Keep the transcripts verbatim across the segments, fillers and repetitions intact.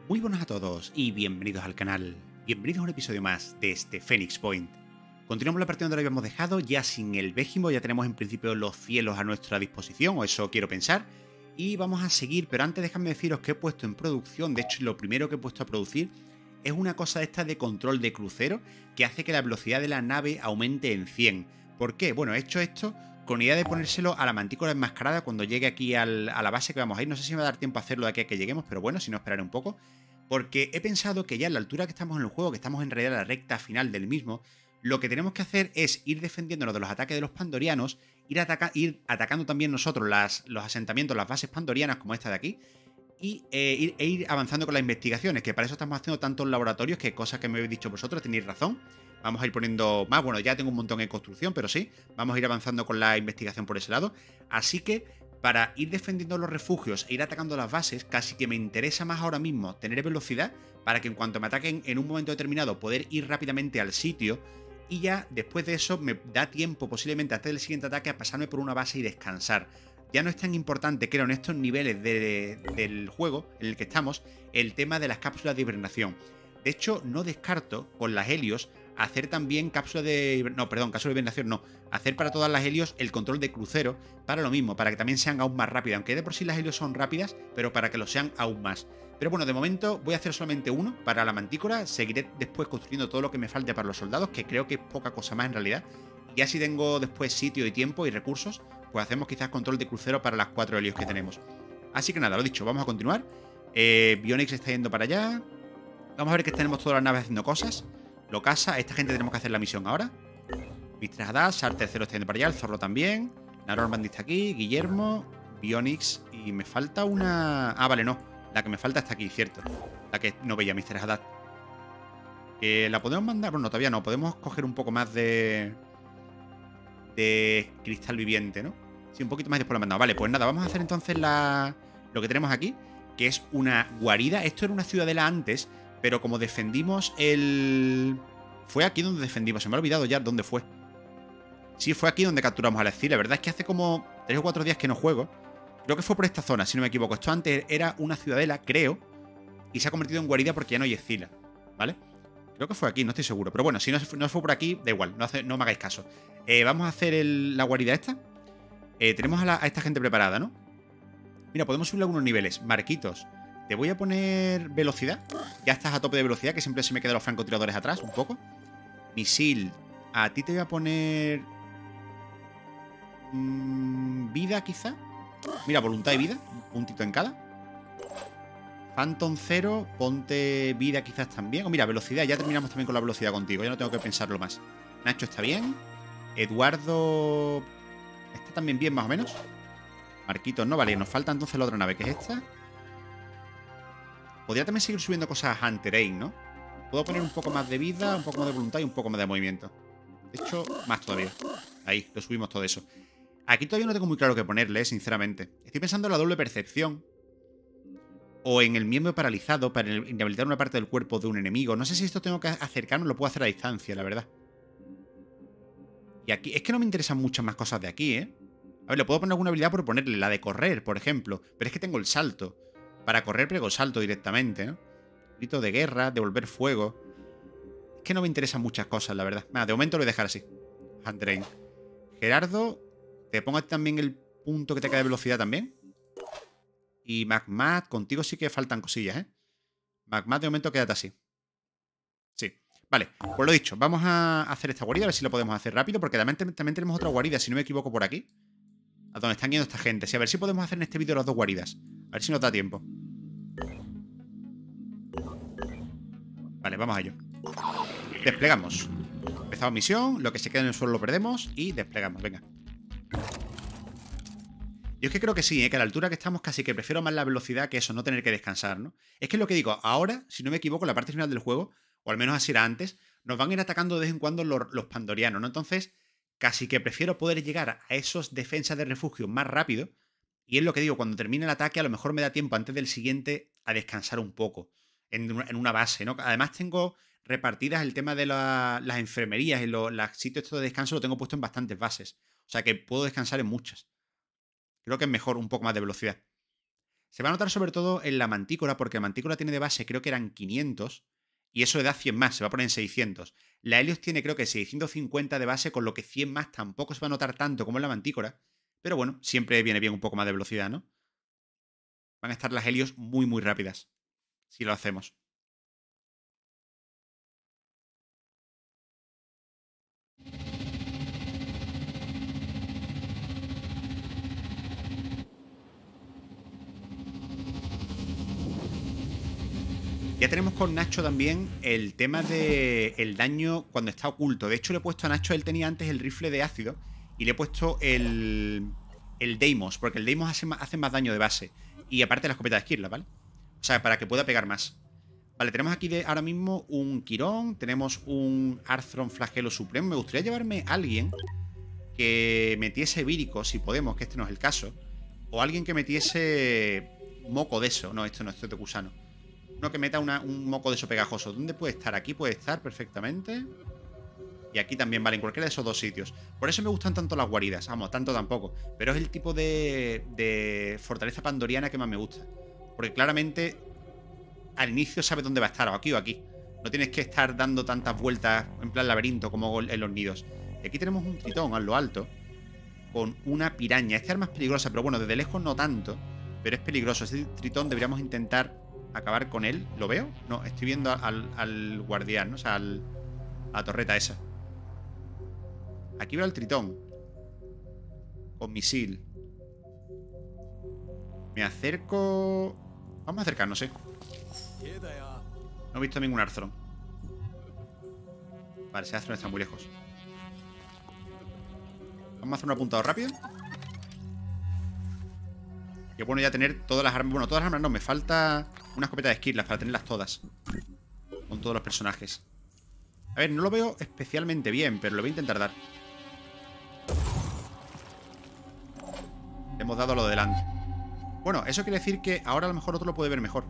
Muy buenas a todos y bienvenidos al canal. Bienvenidos a un episodio más de este Phoenix Point. Continuamos la partida donde lo habíamos dejado, ya sin el Vejimo, ya tenemos en principio los cielos a nuestra disposición, o eso quiero pensar. Y vamos a seguir, pero antes dejadme deciros que he puesto en producción, de hecho lo primero que he puesto a producir es una cosa esta de control de crucero que hace que la velocidad de la nave aumente en cien. ¿Por qué? Bueno, he hecho esto con idea de ponérselo a la mantícora enmascarada cuando llegue aquí al, a la base que vamos a ir. No sé si me va a dar tiempo a hacerlo de aquí a que lleguemos, pero bueno, si no esperaré un poco. Porque he pensado que ya en la altura que estamos en el juego, que estamos en realidad en la recta final del mismo, lo que tenemos que hacer es ir defendiéndonos de los ataques de los pandorianos, ir, ataca ir atacando también nosotros las, los asentamientos, las bases pandorianas como esta de aquí, y eh, ir, e ir avanzando con las investigaciones, que para eso estamos haciendo tantos laboratorios, que cosas que me habéis dicho vosotros, tenéis razón. Vamos a ir poniendo más, bueno, ya tengo un montón en construcción, pero sí, vamos a ir avanzando con la investigación por ese lado. Así que para ir defendiendo los refugios e ir atacando las bases, casi que me interesa más ahora mismo tener velocidad para que en cuanto me ataquen en un momento determinado poder ir rápidamente al sitio, y ya después de eso me da tiempo posiblemente antes del siguiente ataque a pasarme por una base y descansar. Ya no es tan importante, creo, en estos niveles de, del juego en el que estamos, el tema de las cápsulas de hibernación. De hecho, no descarto con las Helios hacer también cápsulas de... No, perdón, cápsulas de hibernación no. Hacer para todas las Helios el control de crucero para lo mismo, para que también sean aún más rápidas. Aunque de por sí las Helios son rápidas, pero para que lo sean aún más. Pero bueno, de momento voy a hacer solamente uno para la mantícora. Seguiré después construyendo todo lo que me falte para los soldados, que creo que es poca cosa más en realidad. Y ya si tengo después sitio y tiempo y recursos, pues hacemos quizás control de crucero para las cuatro Helios que tenemos. Así que nada, lo dicho, vamos a continuar. Eh, Bionix está yendo para allá. Vamos a ver que tenemos todas las naves haciendo cosas. Lo casa, esta gente tenemos que hacer la misión ahora. mister Haddad, Sar tercero está yendo para allá, el Zorro también. Narormand está aquí, Guillermo, Bionix. Y me falta una... Ah, vale, no. La que me falta está aquí, cierto. La que no veía mister Haddad. Eh, ¿La podemos mandar? Bueno, todavía no. Podemos coger un poco más de... De cristal viviente, ¿no? Sí, un poquito más y después lo mandamos. Vale, pues nada, vamos a hacer entonces la... lo que tenemos aquí, que es una guarida. Esto era una ciudadela antes, pero como defendimos el... Fue aquí donde defendimos. Se me ha olvidado ya dónde fue. Sí, fue aquí donde capturamos a la Escila. La verdad es que hace como tres o cuatro días que no juego. Creo que fue por esta zona, si no me equivoco. Esto antes era una ciudadela, creo, y se ha convertido en guarida porque ya no hay Escila, ¿vale? Creo que fue aquí, no estoy seguro. Pero bueno, si no, no fue por aquí, da igual, no, hace, no me hagáis caso. Eh, vamos a hacer el, la guarida esta. Eh, tenemos a, la, a esta gente preparada, ¿no? Mira, podemos subir algunos niveles. Marquitos, te voy a poner velocidad. Ya estás a tope de velocidad, que siempre se me quedan los francotiradores atrás un poco. Misil, a ti te voy a poner... Mmm, vida, quizá. Mira, voluntad y vida, un puntito en cada. Phantom cero, ponte vida quizás también. O mira, velocidad, ya terminamos también con la velocidad contigo. Ya no tengo que pensarlo más. Nacho está bien. Eduardo está también bien, más o menos. Marquitos no, vale. Nos falta entonces la otra nave, que es esta. Podría también seguir subiendo cosas a Hunter-Aim, ¿no? Puedo poner un poco más de vida, un poco más de voluntad y un poco más de movimiento. De hecho, más todavía. Ahí, lo subimos todo eso. Aquí todavía no tengo muy claro qué ponerle, sinceramente. Estoy pensando en la doble percepción. O en el miembro paralizado para inhabilitar una parte del cuerpo de un enemigo. No sé si esto tengo que acercarme o lo puedo hacer a distancia, la verdad. Y aquí... Es que no me interesan muchas más cosas de aquí, ¿eh? A ver, le puedo poner alguna habilidad por ponerle la de correr, por ejemplo. Pero es que tengo el salto. Para correr pego salto directamente, ¿no? Grito de guerra, devolver fuego. Es que no me interesan muchas cosas, la verdad. Nada, de momento lo voy a dejar así. Hunter-Aim. Gerardo, te pongo también el punto que te queda de velocidad también. Y Magmad, contigo sí que faltan cosillas, ¿eh? Magmad, de momento quédate así. Sí. Vale, pues lo dicho, vamos a hacer esta guarida, a ver si lo podemos hacer rápido, porque también, también tenemos otra guarida, si no me equivoco, por aquí. A donde están yendo esta gente. Sí, a ver si podemos hacer en este vídeo las dos guaridas. A ver si nos da tiempo. Vale, vamos a ello. Desplegamos. Empezamos misión, lo que se queda en el suelo lo perdemos y desplegamos, venga. Yo es que creo que sí, ¿eh? Que a la altura que estamos casi que prefiero más la velocidad que eso, no tener que descansar, ¿no? Es que es lo que digo, ahora, si no me equivoco, en la parte final del juego, o al menos así era antes, nos van a ir atacando de vez en cuando los, los pandorianos, ¿no? Entonces, casi que prefiero poder llegar a esos defensas de refugio más rápido. Y es lo que digo, cuando termine el ataque, a lo mejor me da tiempo antes del siguiente a descansar un poco en una, en una base, ¿no? Además tengo repartidas el tema de la, las enfermerías y los, los sitios estos de descanso lo tengo puesto en bastantes bases. O sea que puedo descansar en muchas. Creo que es mejor un poco más de velocidad. Se va a notar sobre todo en la mantícora, porque la mantícora tiene de base, creo que eran quinientos, y eso le da cien más, se va a poner en seiscientos. La Helios tiene creo que seiscientos cincuenta de base, con lo que cien más tampoco se va a notar tanto como en la mantícora, pero bueno, siempre viene bien un poco más de velocidad, ¿no? Van a estar las Helios muy, muy rápidas, si lo hacemos. Ya tenemos con Nacho también el tema del el daño cuando está oculto. De hecho, le he puesto a Nacho, él tenía antes el rifle de ácido, y le he puesto el, el Deimos, porque el Deimos hace más, hace más daño de base. Y aparte la escopeta de Skirla, ¿vale? O sea, para que pueda pegar más. Vale, tenemos aquí de, ahora mismo un Quirón, tenemos un Arthron Flagelo Supremo. Me gustaría llevarme a alguien que metiese vírico, si podemos, que este no es el caso. O alguien que metiese moco de eso. No, esto no, esto es de gusano. Uno que meta una, un moco de eso pegajoso. ¿Dónde puede estar? Aquí puede estar perfectamente. Y aquí también, vale, en cualquiera de esos dos sitios. Por eso me gustan tanto las guaridas. Vamos, tanto tampoco. Pero es el tipo de, de fortaleza pandoriana que más me gusta. Porque claramente al inicio sabes dónde va a estar, o aquí o aquí. No tienes que estar dando tantas vueltas en plan laberinto como en los nidos. Y aquí tenemos un tritón a lo alto con una piraña. Este arma es peligrosa, pero bueno, desde lejos no tanto. Pero es peligroso. Este tritón deberíamos intentar acabar con él. ¿Lo veo? No, estoy viendo al, al guardián, ¿no? O sea, al, a la torreta esa. Aquí veo al tritón con misil. Me acerco. Vamos a acercarnos, ¿eh? No he visto ningún Arthron. Vale, ese Arthron está muy lejos. Vamos a hacer un apuntado rápido. Y es bueno ya tener todas las armas. Bueno, todas las armas no, me falta una escopeta de Skirlas para tenerlas todas. Con todos los personajes. A ver, no lo veo especialmente bien, pero lo voy a intentar dar. Le hemos dado a lo de delante. Bueno, eso quiere decir que ahora a lo mejor otro lo puede ver mejor.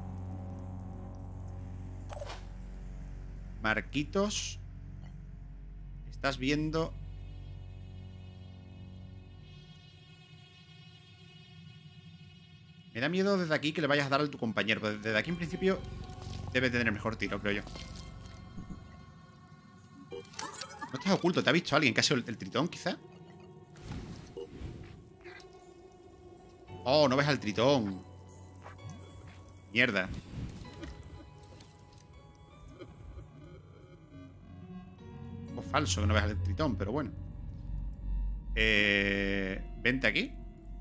Marquitos. Estás viendo... Me da miedo desde aquí que le vayas a dar a tu compañero. Pero desde aquí en principio debe tener mejor tiro, creo yo. No estás oculto, ¿te ha visto alguien? ¿Que ha sido el, el tritón, quizá? Oh, no ves al tritón. Mierda. O falso que no ves al tritón, pero bueno. Eh, vente aquí.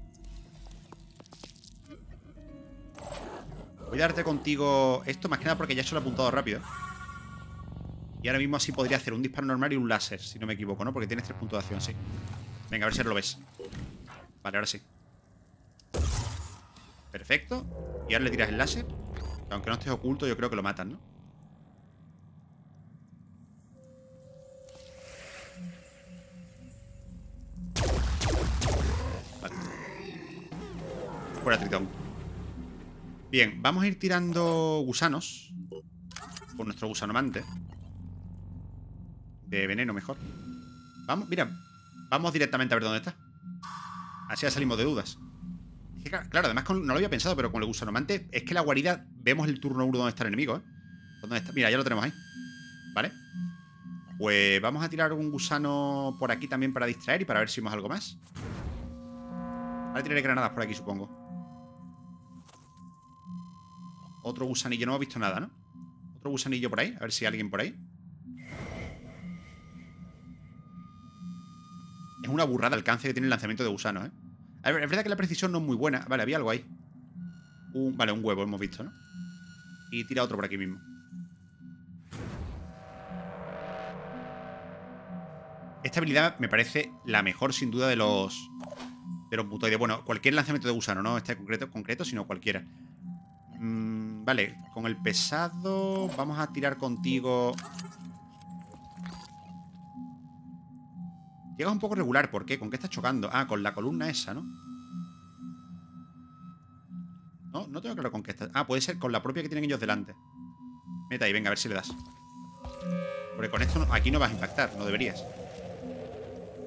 Voy a darte contigo esto, más que nada porque ya se lo he apuntado rápido. Y ahora mismo así podría hacer un disparo normal y un láser, si no me equivoco, ¿no? Porque tienes tres puntos de acción, sí. Venga, a ver si lo ves. Vale, ahora sí. Perfecto. Y ahora le tiras el láser. Que aunque no estés oculto, yo creo que lo matan, ¿no? Vale. Fuera tritón. Bien, vamos a ir tirando gusanos. Con nuestro gusanomante. De veneno, mejor. Vamos, mira. Vamos directamente a ver dónde está. Así ya salimos de dudas. Es que, claro, además con, no lo había pensado, pero con el gusanomante es que la guarida vemos el turno uno donde está el enemigo, ¿eh? ¿Dónde está? Mira, ya lo tenemos ahí. ¿Vale? Pues vamos a tirar un gusano por aquí también para distraer y para ver si vemos algo más. Ahora tiraré granadas por aquí, supongo. Otro gusanillo, no hemos visto nada, ¿no? Otro gusanillo por ahí, a ver si hay alguien por ahí. Es una burrada el alcance que tiene el lanzamiento de gusanos, ¿eh? A ver, es verdad que la precisión no es muy buena. Vale, había algo ahí. Un, vale, un huevo hemos visto, ¿no? Y tira otro por aquí mismo. Esta habilidad me parece la mejor, sin duda, de los de los mutoides. Bueno, cualquier lanzamiento de gusano, no este concreto, concreto sino cualquiera. Mm, vale, con el pesado vamos a tirar contigo. Llegas un poco regular, ¿por qué? ¿Con qué estás chocando? Ah, con la columna esa, ¿no? No, no tengo claro con qué estás. Ah, puede ser con la propia que tienen ellos delante. Meta ahí, venga, a ver si le das. Porque con esto no, aquí no vas a impactar, no deberías.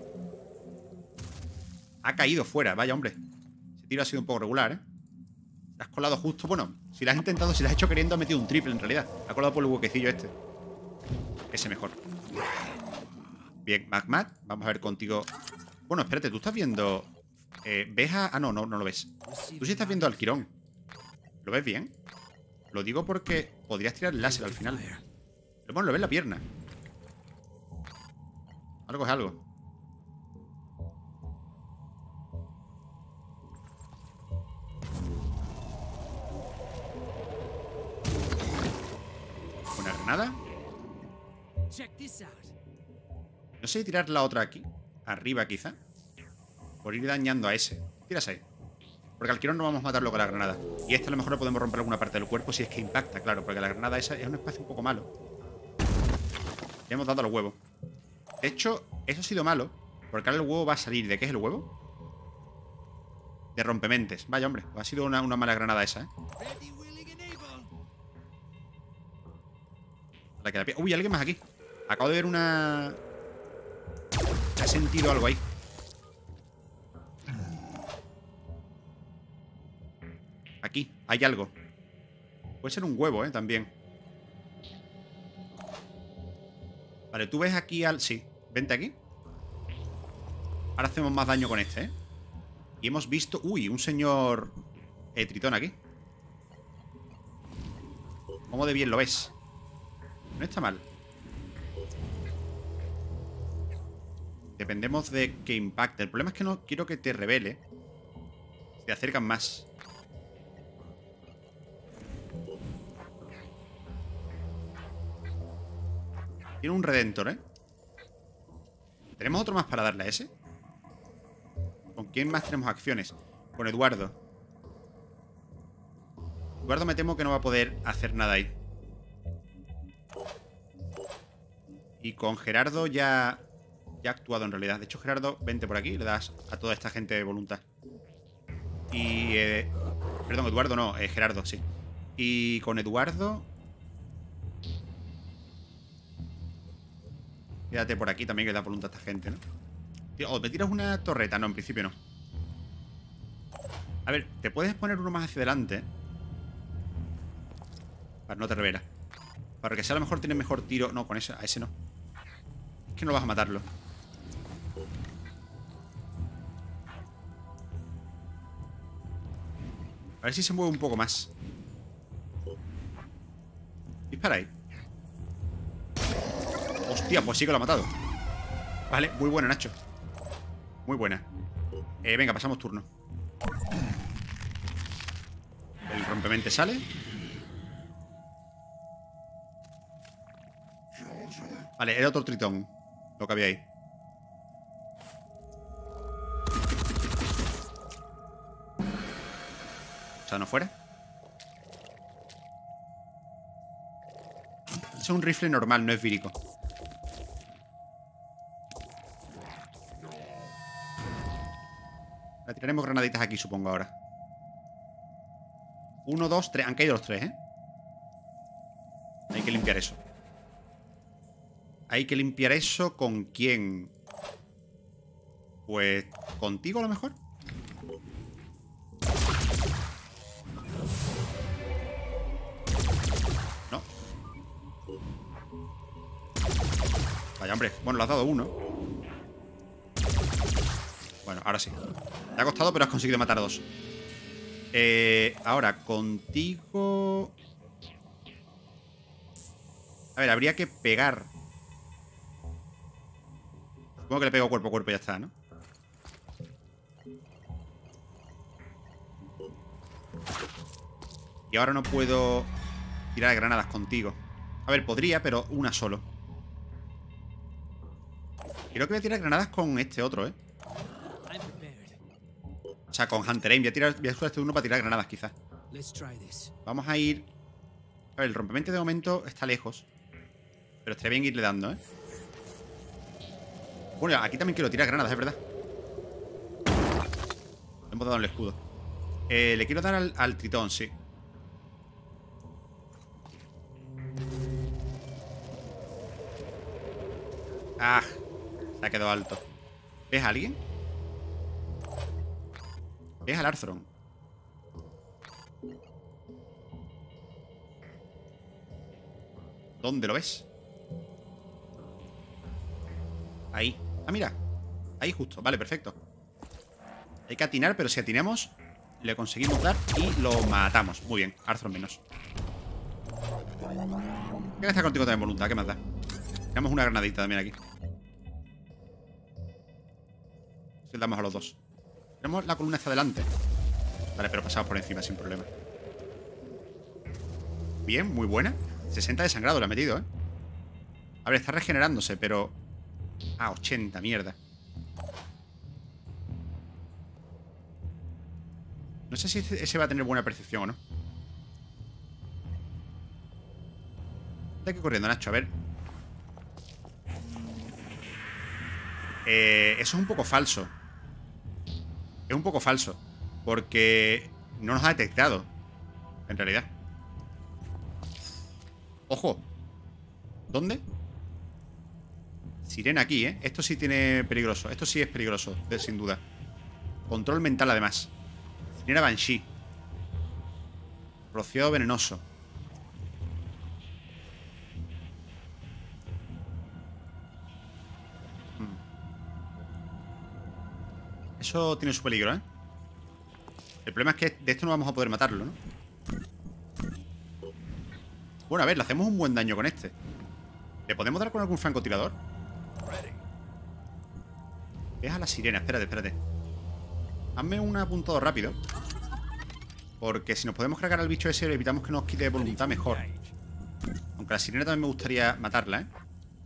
Ha caído fuera, vaya hombre. Ese tiro ha sido un poco regular, ¿eh? Has colado justo. Bueno, si la has intentado, si la has hecho queriendo, has metido un triple en realidad. Ha colado por el huequecillo este. Ese mejor. Bien, Magmat. Vamos a ver contigo. Bueno, espérate, tú estás viendo. Eh, ¿Ves a.? Ah, no, no, no lo ves. Tú sí estás viendo al Quirón. ¿Lo ves bien? Lo digo porque podrías tirar el láser al final. Pero bueno, lo ves en la pierna. Algo es algo. Una granada. No sé si tirar la otra aquí. Arriba, quizá. Por ir dañando a ese. Tiras ahí. Porque al Quirón no vamos a matarlo con la granada. Y este a lo mejor lo podemos romper alguna parte del cuerpo si es que impacta, claro. Porque la granada esa es un espacio un poco malo. Le hemos dado al huevo. De hecho, eso ha sido malo. Porque ahora el huevo va a salir. ¿De qué es el huevo? De rompementes. Vaya, hombre. Ha sido una, una mala granada esa, ¿eh? La que la pie... Uy, alguien más aquí. Acabo de ver una... He sentido algo ahí. Aquí, hay algo. Puede ser un huevo, ¿eh? También. Vale, tú ves aquí al... Sí, vente aquí. Ahora hacemos más daño con este, ¿eh? Y hemos visto... Uy, un señor... Eh, tritón aquí. ¿Cómo de bien lo ves? No está mal. Dependemos de que impacte. El problema es que no quiero que te revele. Se acercan más. Tiene un Redentor, ¿eh? ¿Tenemos otro más para darle a ese? ¿Con quién más tenemos acciones? Con Eduardo. Eduardo me temo que no va a poder hacer nada ahí. Y con Gerardo ya... Ya ha actuado en realidad. De hecho, Gerardo, vente por aquí y le das a toda esta gente de voluntad. Y... Eh, perdón, Eduardo no, eh, Gerardo, sí. Y con Eduardo... Quédate por aquí también, que da voluntad a esta gente, ¿no? Tío, ¿o me tiras una torreta? No, en principio no. A ver, te puedes poner uno más hacia adelante. Para no te revela. Para que sea a lo mejor tiene mejor tiro. No, con ese, a ese no. Es que no vas a matarlo. A ver si se mueve un poco más. Dispara ahí. Hostia, pues sí que lo ha matado. Vale, muy buena, Nacho. Muy buena. Eh, venga, pasamos turno. El rompemente sale. Vale, era otro tritón lo que había ahí. O sea, no fuera. Es un rifle normal, no es vírico. La tiraremos granaditas aquí, supongo, ahora. Uno, dos, tres. Han caído los tres, ¿eh? Hay que limpiar eso. Hay que limpiar eso. ¿Con quién? Pues... ¿contigo a lo mejor? No. Vaya, hombre. Bueno, le has dado uno. Bueno, ahora sí. Te ha costado, pero has conseguido matar a dos. Eh, ahora, contigo... A ver, habría que pegar. Supongo que le pego cuerpo a cuerpo y ya está, ¿no? Y ahora no puedo tirar granadas contigo. A ver, podría, pero una solo. Creo que voy a tirar granadas con este otro, ¿eh? O sea, con Hunter Aim. Voy a, tirar, voy a usar este uno para tirar granadas, quizás. Vamos a ir... A ver, el rompimiento de momento está lejos. Pero estaría bien irle dando, ¿eh? Bueno, aquí también quiero tirar granadas, es verdad. Le hemos dado el escudo. Eh, le quiero dar al, al tritón, sí. Ah, se ha quedado alto. ¿Ves a alguien? ¿Ves al Arthron? ¿Dónde lo ves? Ahí. Ah, mira. Ahí justo. Vale, perfecto. Hay que atinar, pero si atinamos, le conseguimos dar y lo matamos. Muy bien. Arthur menos. Voy a gastar contigo también voluntad. ¿Qué más da? Tenemos una granadita también aquí. Si le damos a los dos. Tenemos la columna hacia adelante. Vale, pero pasamos por encima sin problema. Bien, muy buena. sesenta de sangrado le ha metido, ¿eh? A ver, está regenerándose, pero... Ah, ochenta, mierda. No sé si ese va a tener buena percepción o no. Está aquí corriendo, Nacho, a ver. Eh, eso es un poco falso. Es un poco falso. Porque no nos ha detectado, en realidad. ¡Ojo! ¿Dónde? Sirena aquí, ¿eh? Esto sí tiene peligroso. Esto sí es peligroso, sin duda. Control mental, además. Sirena Banshee. Rociado venenoso. Hmm. Eso tiene su peligro, ¿eh? El problema es que de esto no vamos a poder matarlo, ¿no? Bueno, a ver, le hacemos un buen daño con este. ¿Le podemos dar con algún francotirador? Es a la sirena, espérate, espérate. Hazme un apuntado rápido. Porque si nos podemos cargar al bicho ese, evitamos que nos quite voluntad mejor. Aunque la sirena también me gustaría matarla, ¿eh?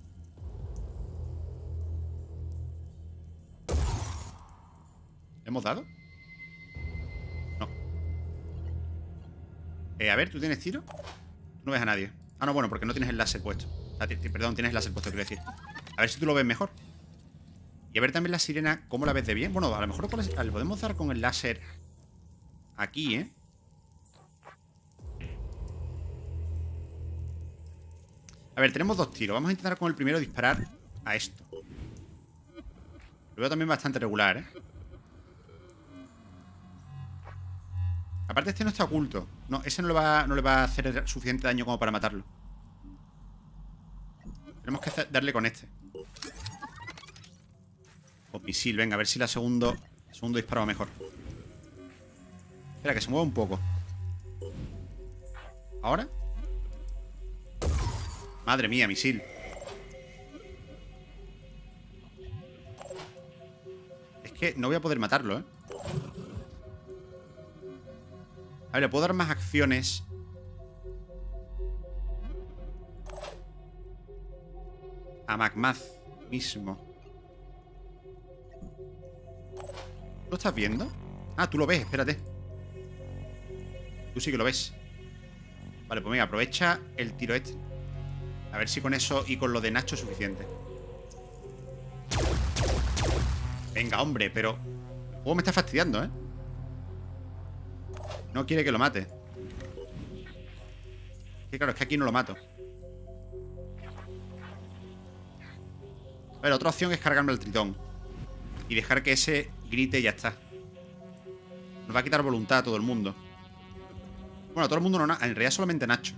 ¿Le hemos dado? No. Eh, a ver, ¿tú tienes tiro? Tú no ves a nadie. Ah, no, bueno, porque no tienes el láser puesto. Ah, perdón, tienes el láser puesto, quiero decir. A ver si tú lo ves mejor. Y a ver también la sirena, ¿cómo la ves de bien? Bueno, a lo mejor le podemos dar con el láser aquí, ¿eh? A ver, tenemos dos tiros. Vamos a intentar con el primero disparar a esto. Lo veo también bastante regular, ¿eh? Aparte este no está oculto. No, ese no le va, no le va a hacer suficiente daño como para matarlo. Tenemos que darle con este. O misil, venga, a ver si la segundo el segundo disparo va mejor. Espera, que se mueva un poco. ¿Ahora? Madre mía, misil. Es que no voy a poder matarlo, ¿eh? A ver, le puedo dar más acciones. A McMath mismo. ¿Lo estás viendo? Ah, tú lo ves, espérate. Tú sí que lo ves. Vale, pues venga, aprovecha el tiro este. A ver si con eso y con lo de Nacho es suficiente. Venga, hombre, pero el juego me está fastidiando, ¿eh? No quiere que lo mate. Que claro, es que aquí no lo mato. A ver, otra opción es cargarme al tritón y dejar que ese grite y ya está. Nos va a quitar voluntad a todo el mundo. Bueno, a todo el mundo no, en realidad solamente Nacho.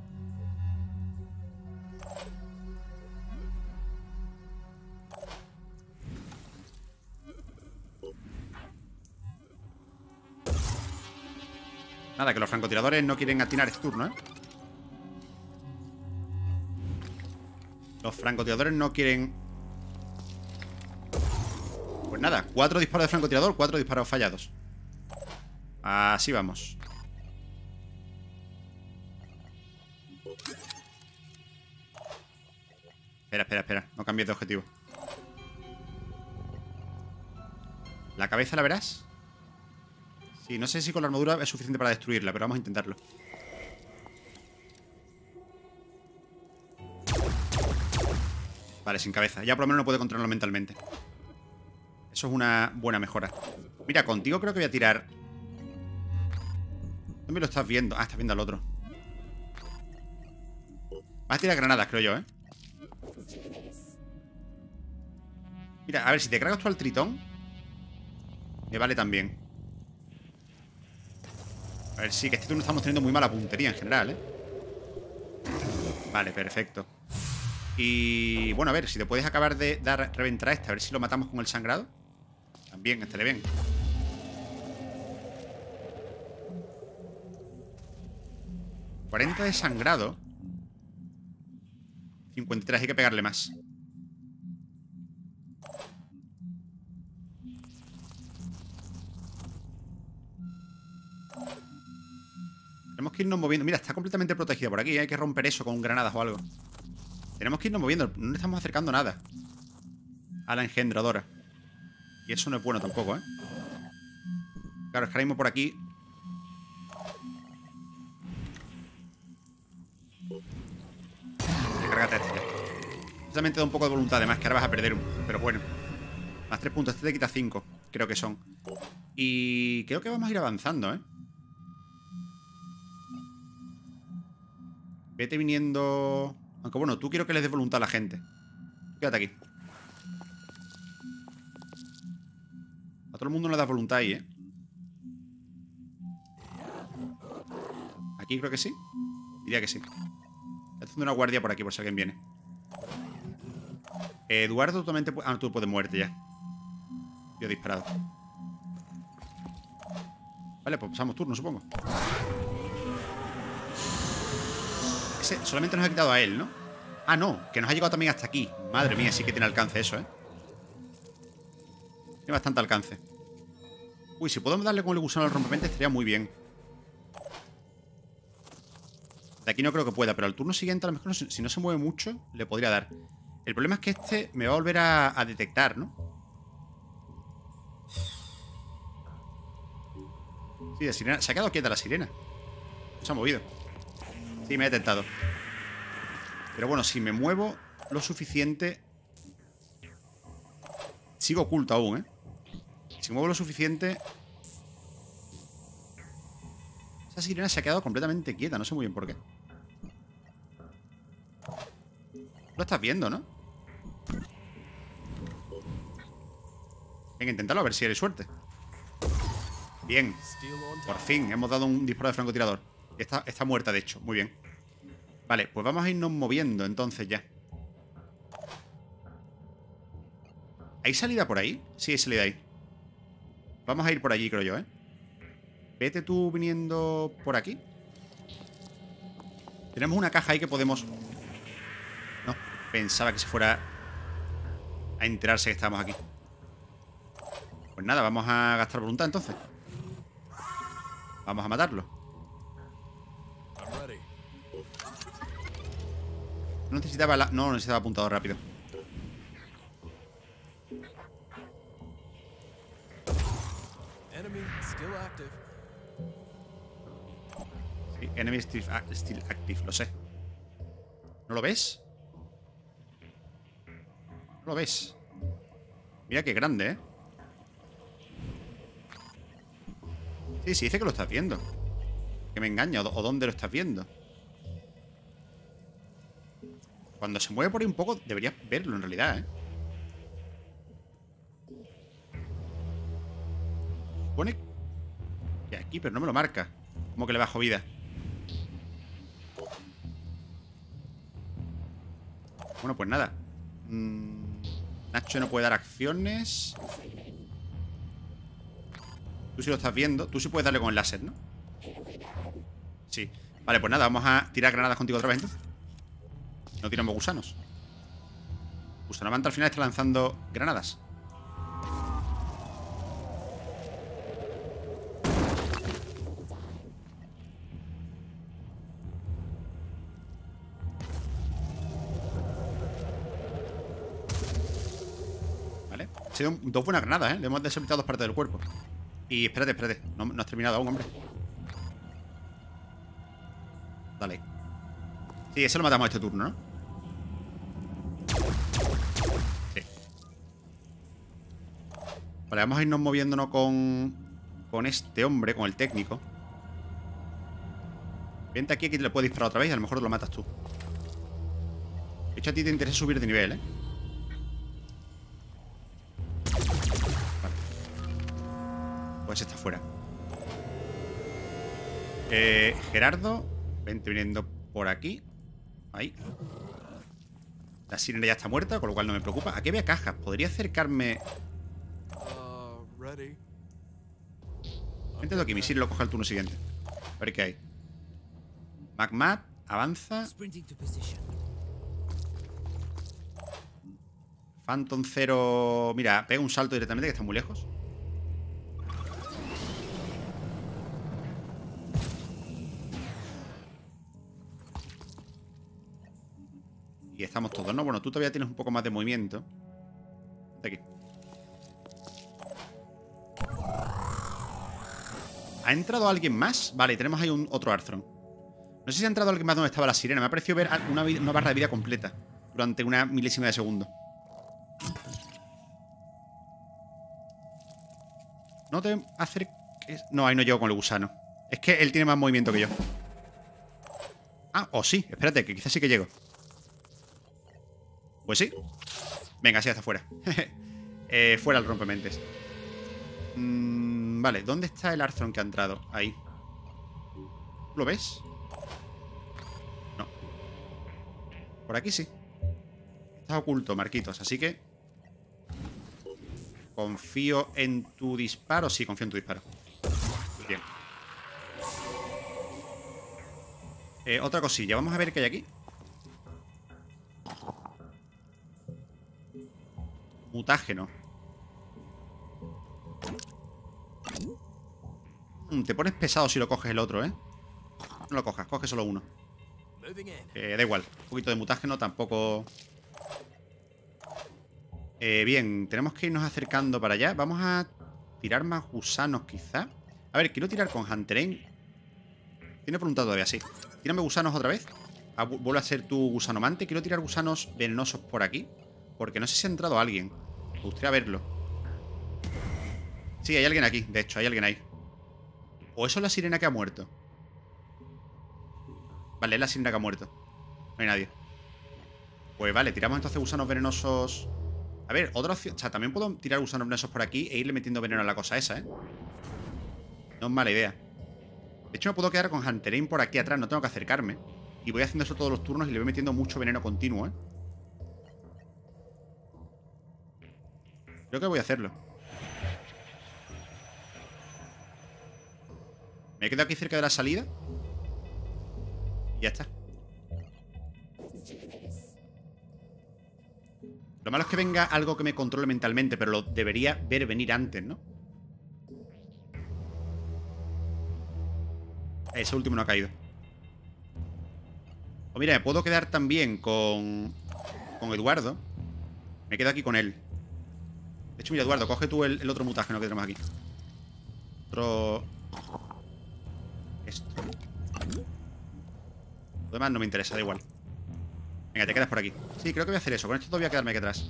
Nada, que los francotiradores no quieren atinar este turno, ¿eh? Los francotiradores no quieren... Pues nada, cuatro disparos de francotirador, cuatro disparos fallados. Así vamos. Espera, espera, espera. No cambies de objetivo. ¿La cabeza la verás? Sí, no sé si con la armadura es suficiente para destruirla, pero vamos a intentarlo. Vale, sin cabeza. Ya por lo menos no puede controlarlo mentalmente. Eso es una buena mejora. Mira, contigo creo que voy a tirar... ¿Dónde lo estás viendo? Ah, estás viendo al otro. Vas a tirar granadas, creo yo, ¿eh? Mira, a ver, si te cargas tú al tritón, me vale también. A ver, sí, que este turno estamos teniendo muy mala puntería en general, ¿eh? Vale, perfecto. Y bueno, a ver, si te puedes acabar de dar reventar a este, a ver si lo matamos con el sangrado. También, estaré bien. cuarenta de sangrado. cincuenta y tres, hay que pegarle más. Tenemos que irnos moviendo. Mira, está completamente protegida por aquí, ¿eh? Hay que romper eso con granadas o algo. Tenemos que irnos moviendo. No le estamos acercando nada a la engendradora. Y eso no es bueno tampoco, ¿eh? Claro, es que ahora mismo por aquí... Recárgate este ya. Solamente da un poco de voluntad, además que ahora vas a perder un... Pero bueno. Más tres puntos. Este te quita cinco, creo que son. Y creo que vamos a ir avanzando, ¿eh? Vete viniendo... Aunque bueno, tú quiero que les des voluntad a la gente. Quédate aquí. A todo el mundo le das voluntad ahí, ¿eh? Aquí creo que sí. Diría que sí. Estoy haciendo una guardia por aquí por si alguien viene. Eduardo totalmente... Ah, no, tú puedes muerte ya. Yo he disparado. Vale, pues pasamos turno, supongo. Ese solamente nos ha quitado a él, ¿no? Ah, no, que nos ha llegado también hasta aquí. Madre mía, sí que tiene alcance eso, ¿eh? Tiene bastante alcance. Uy, si podemos darle con el gusano al rompepente estaría muy bien. De aquí no creo que pueda, pero al turno siguiente a lo mejor si no se mueve mucho le podría dar. El problema es que este me va a volver a, a detectar, ¿no? Sí, la sirena. Se ha quedado quieta la sirena. No se ha movido. Sí, me ha detectado. Pero bueno, si me muevo lo suficiente... Sigo oculto aún, ¿eh? Si me muevo lo suficiente... Esa sirena se ha quedado completamente quieta. No sé muy bien por qué. Lo estás viendo, ¿no? Venga, inténtalo a ver si eres suerte. Bien. Por fin, hemos dado un disparo de francotirador. Está, está muerta, de hecho. Muy bien. Vale, pues vamos a irnos moviendo entonces ya. ¿Hay salida por ahí? Sí, hay salida ahí. Vamos a ir por allí, creo yo, ¿eh? Vete tú viniendo por aquí. Tenemos una caja ahí que podemos... No, pensaba que se fuera a enterarse que estábamos aquí. Pues nada, vamos a gastar voluntad entonces. Vamos a matarlo. No necesitaba la... No, necesitaba apuntador rápido. Sí, enemy still, still active, lo sé. ¿No lo ves? No lo ves. Mira qué grande, ¿eh? Sí, sí, dice que lo estás viendo. Que me engaña, o, o dónde lo estás viendo. Cuando se mueve por ahí un poco, deberías verlo en realidad, ¿eh? Pone que aquí, pero no me lo marca. Como que le bajo vida. Bueno, pues nada. mm, Nacho no puede dar acciones. Tú sí lo estás viendo. Tú sí puedes darle con el láser, ¿no? Sí. Vale, pues nada, vamos a tirar granadas contigo otra vez entonces. No tiramos gusanos. Gusanomanta al final está lanzando granadas. Vale. Han sido dos buenas granadas, ¿eh? Le hemos deshabilitado dos partes del cuerpo. Y espérate, espérate. No, no has terminado aún, hombre. Dale. Sí, ese lo matamos este turno, ¿no? Sí. Vale, vamos a irnos moviéndonos con... Con este hombre, con el técnico. Vente aquí, que te le puedo disparar otra vez y a lo mejor te lo matas tú. De hecho, a ti te interesa subir de nivel, ¿eh? Vale. Pues está fuera. Eh, Gerardo, vente viniendo por aquí. Ahí. La sirena ya está muerta, con lo cual no me preocupa. Aquí había cajas. Podría acercarme. Vente de aquí, mi Sir lo coge al turno siguiente. A ver qué hay. Magmat, avanza. Phantom Zero. Mira, pega un salto directamente, que está muy lejos. Y estamos todos, ¿no? Bueno, tú todavía tienes un poco más de movimiento. De aquí. ¿Ha entrado alguien más? Vale, tenemos ahí un, otro Arthron. No sé si ha entrado alguien más donde estaba la sirena. Me ha parecido ver una, una barra de vida completa durante una milésima de segundo. No te acerques. No, ahí no llego con el gusano. Es que él tiene más movimiento que yo. Ah, o sí, espérate, que quizás sí que llego. Pues sí. Venga, sí, hasta fuera. eh, fuera el rompementes. Mm, vale, ¿dónde está el Arthron que ha entrado? Ahí. ¿Lo ves? No. Por aquí sí. Estás oculto, Marquitos, así que... Confío en tu disparo. Sí, confío en tu disparo. Bien. Eh, otra cosilla. Vamos a ver qué hay aquí. Mutágeno. Mm, te pones pesado si lo coges el otro, ¿eh? No lo cojas, coge solo uno. Eh, da igual. Un poquito de mutágeno tampoco... Eh, bien, tenemos que irnos acercando para allá. Vamos a tirar más gusanos, quizá. A ver, quiero tirar con Hunterine. Tiene preguntado todavía, sí. Tírame gusanos otra vez. Ah, vuelve a ser tu gusanomante. Quiero tirar gusanos venenosos por aquí, porque no sé si ha entrado alguien. Me gustaría verlo. Sí, hay alguien aquí. De hecho, hay alguien ahí. O eso es la sirena que ha muerto. Vale, es la sirena que ha muerto. No hay nadie. Pues vale, tiramos entonces gusanos venenosos. A ver, otra opción. O sea, también puedo tirar gusanos venenosos por aquí e irle metiendo veneno a la cosa esa, ¿eh? No es mala idea. De hecho, me puedo quedar con Hunterine por aquí atrás. No tengo que acercarme. Y voy haciendo eso todos los turnos y le voy metiendo mucho veneno continuo, ¿eh? Creo que voy a hacerlo. Me he quedado aquí cerca de la salida. Y ya está. Lo malo es que venga algo que me controle mentalmente, pero lo debería ver venir antes, ¿no? Ese último no ha caído. O mira, me puedo quedar también con... Con Eduardo. Me quedo aquí con él. De hecho, mira, Eduardo, coge tú el, el otro mutágeno que tenemos aquí. Otro... Esto. Lo demás no me interesa, da igual. Venga, te quedas por aquí. Sí, creo que voy a hacer eso. Con esto todavía quedarme aquí atrás.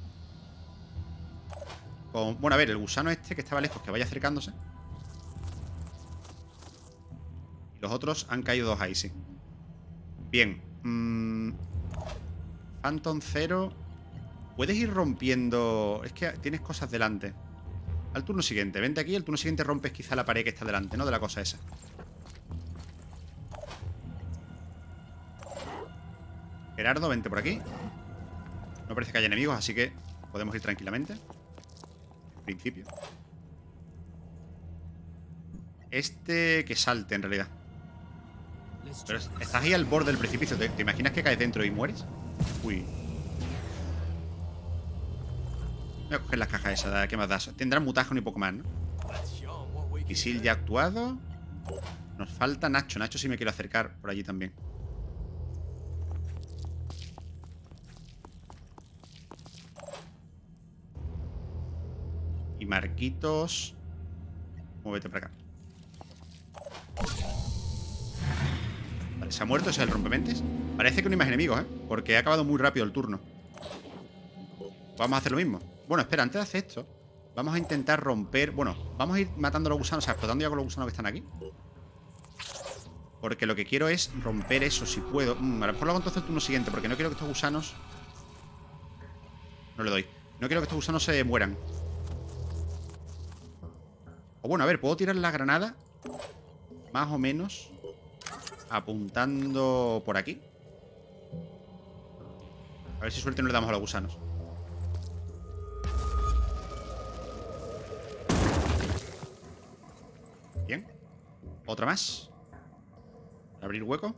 Con... Bueno, a ver, el gusano este que estaba lejos, que vaya acercándose. Y los otros han caído dos ahí, sí. Bien. Mm... Phantom Zero. Puedes ir rompiendo... Es que tienes cosas delante. Al turno siguiente. Vente aquí. El turno siguiente rompes quizá la pared que está delante, ¿no? De la cosa esa. Gerardo, vente por aquí. No parece que haya enemigos, así que podemos ir tranquilamente. En principio. Este que salte, en realidad. Pero estás ahí al borde del precipicio. ¿Te, te imaginas que caes dentro y mueres? Uy. Voy a coger las cajas esas. ¿Qué más das? Tendrán mutágeno y poco más, ¿no? Isil ya actuado. Nos falta Nacho. Nacho sí me quiero acercar por allí también. Y Marquitos. Muévete para acá. Vale, ¿se ha muerto? ¿Ese es el rompementes? Parece que no hay más enemigos, ¿eh? Porque ha acabado muy rápido el turno. Vamos a hacer lo mismo. Bueno, espera, antes de hacer esto, vamos a intentar romper... Bueno, vamos a ir matando a los gusanos, o sea, explotando ya con los gusanos que están aquí. Porque lo que quiero es romper eso, si puedo. Mm, a lo mejor lo hago entonces el turno siguiente, porque no quiero que estos gusanos... No le doy. No quiero que estos gusanos se mueran. O bueno, a ver, ¿puedo tirar la granada? más o menos apuntando por aquí. A ver si suerte no le damos a los gusanos. Bien. Otra más. Abrir hueco.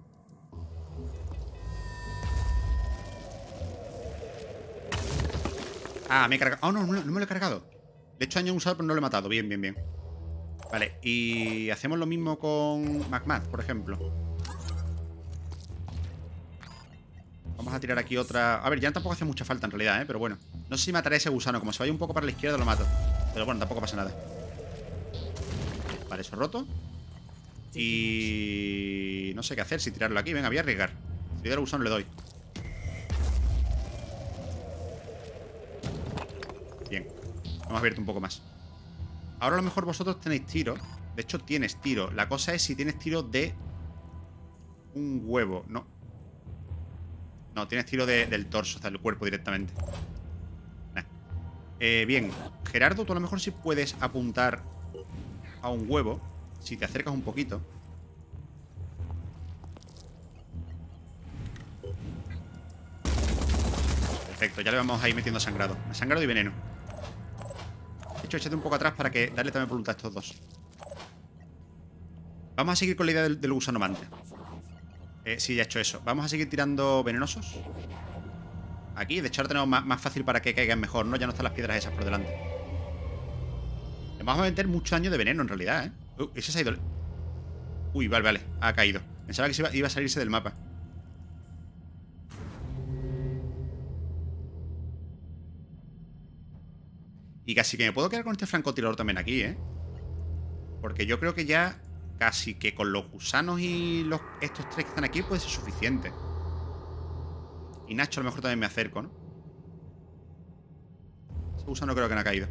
Ah, me he cargado. Oh, no, no, no me lo he cargado. De hecho, daño usado, pero no lo he matado. Bien, bien, bien. Vale, y hacemos lo mismo con Magmad, por ejemplo. Vamos a tirar aquí otra... A ver, ya tampoco hace mucha falta en realidad, ¿eh? Pero bueno. No sé si mataré a ese gusano. Como se vaya un poco para la izquierda, lo mato. Pero bueno, tampoco pasa nada. Vale, eso roto. Y... no sé qué hacer, si tirarlo aquí. Venga, voy a arriesgar. Si le doy al gusano, le doy. Bien. Vamos a abierto un poco más. Ahora a lo mejor vosotros tenéis tiro. De hecho, tienes tiro. La cosa es si tienes tiro de un huevo. No. No, tienes tiro de, del torso, o sea, del cuerpo directamente. Nah. Eh, bien. Gerardo, tú a lo mejor sí puedes apuntar a un huevo. Si te acercas un poquito. Perfecto, ya le vamos a ir metiendo sangrado. Sangrado y veneno. De hecho, échate un poco atrás para que darle también voluntad a estos dos. Vamos a seguir con la idea del, del gusano mante. Eh, sí, ya he hecho eso. Vamos a seguir tirando venenosos. Aquí, de hecho ahora tenemos más, más fácil para que caigan mejor, ¿no? Ya no están las piedras esas por delante. Le vamos a meter mucho daño de veneno en realidad, ¿eh? Uh, ese se ha ido. Uy, vale, vale, ha caído. Pensaba que se iba, iba a salirse del mapa. Y casi que me puedo quedar con este francotirador también aquí, ¿eh? Porque yo creo que ya casi que con los gusanos y los, estos tres que están aquí puede ser suficiente. Y Nacho a lo mejor también me acerco, ¿no? Ese gusano creo que no ha caído.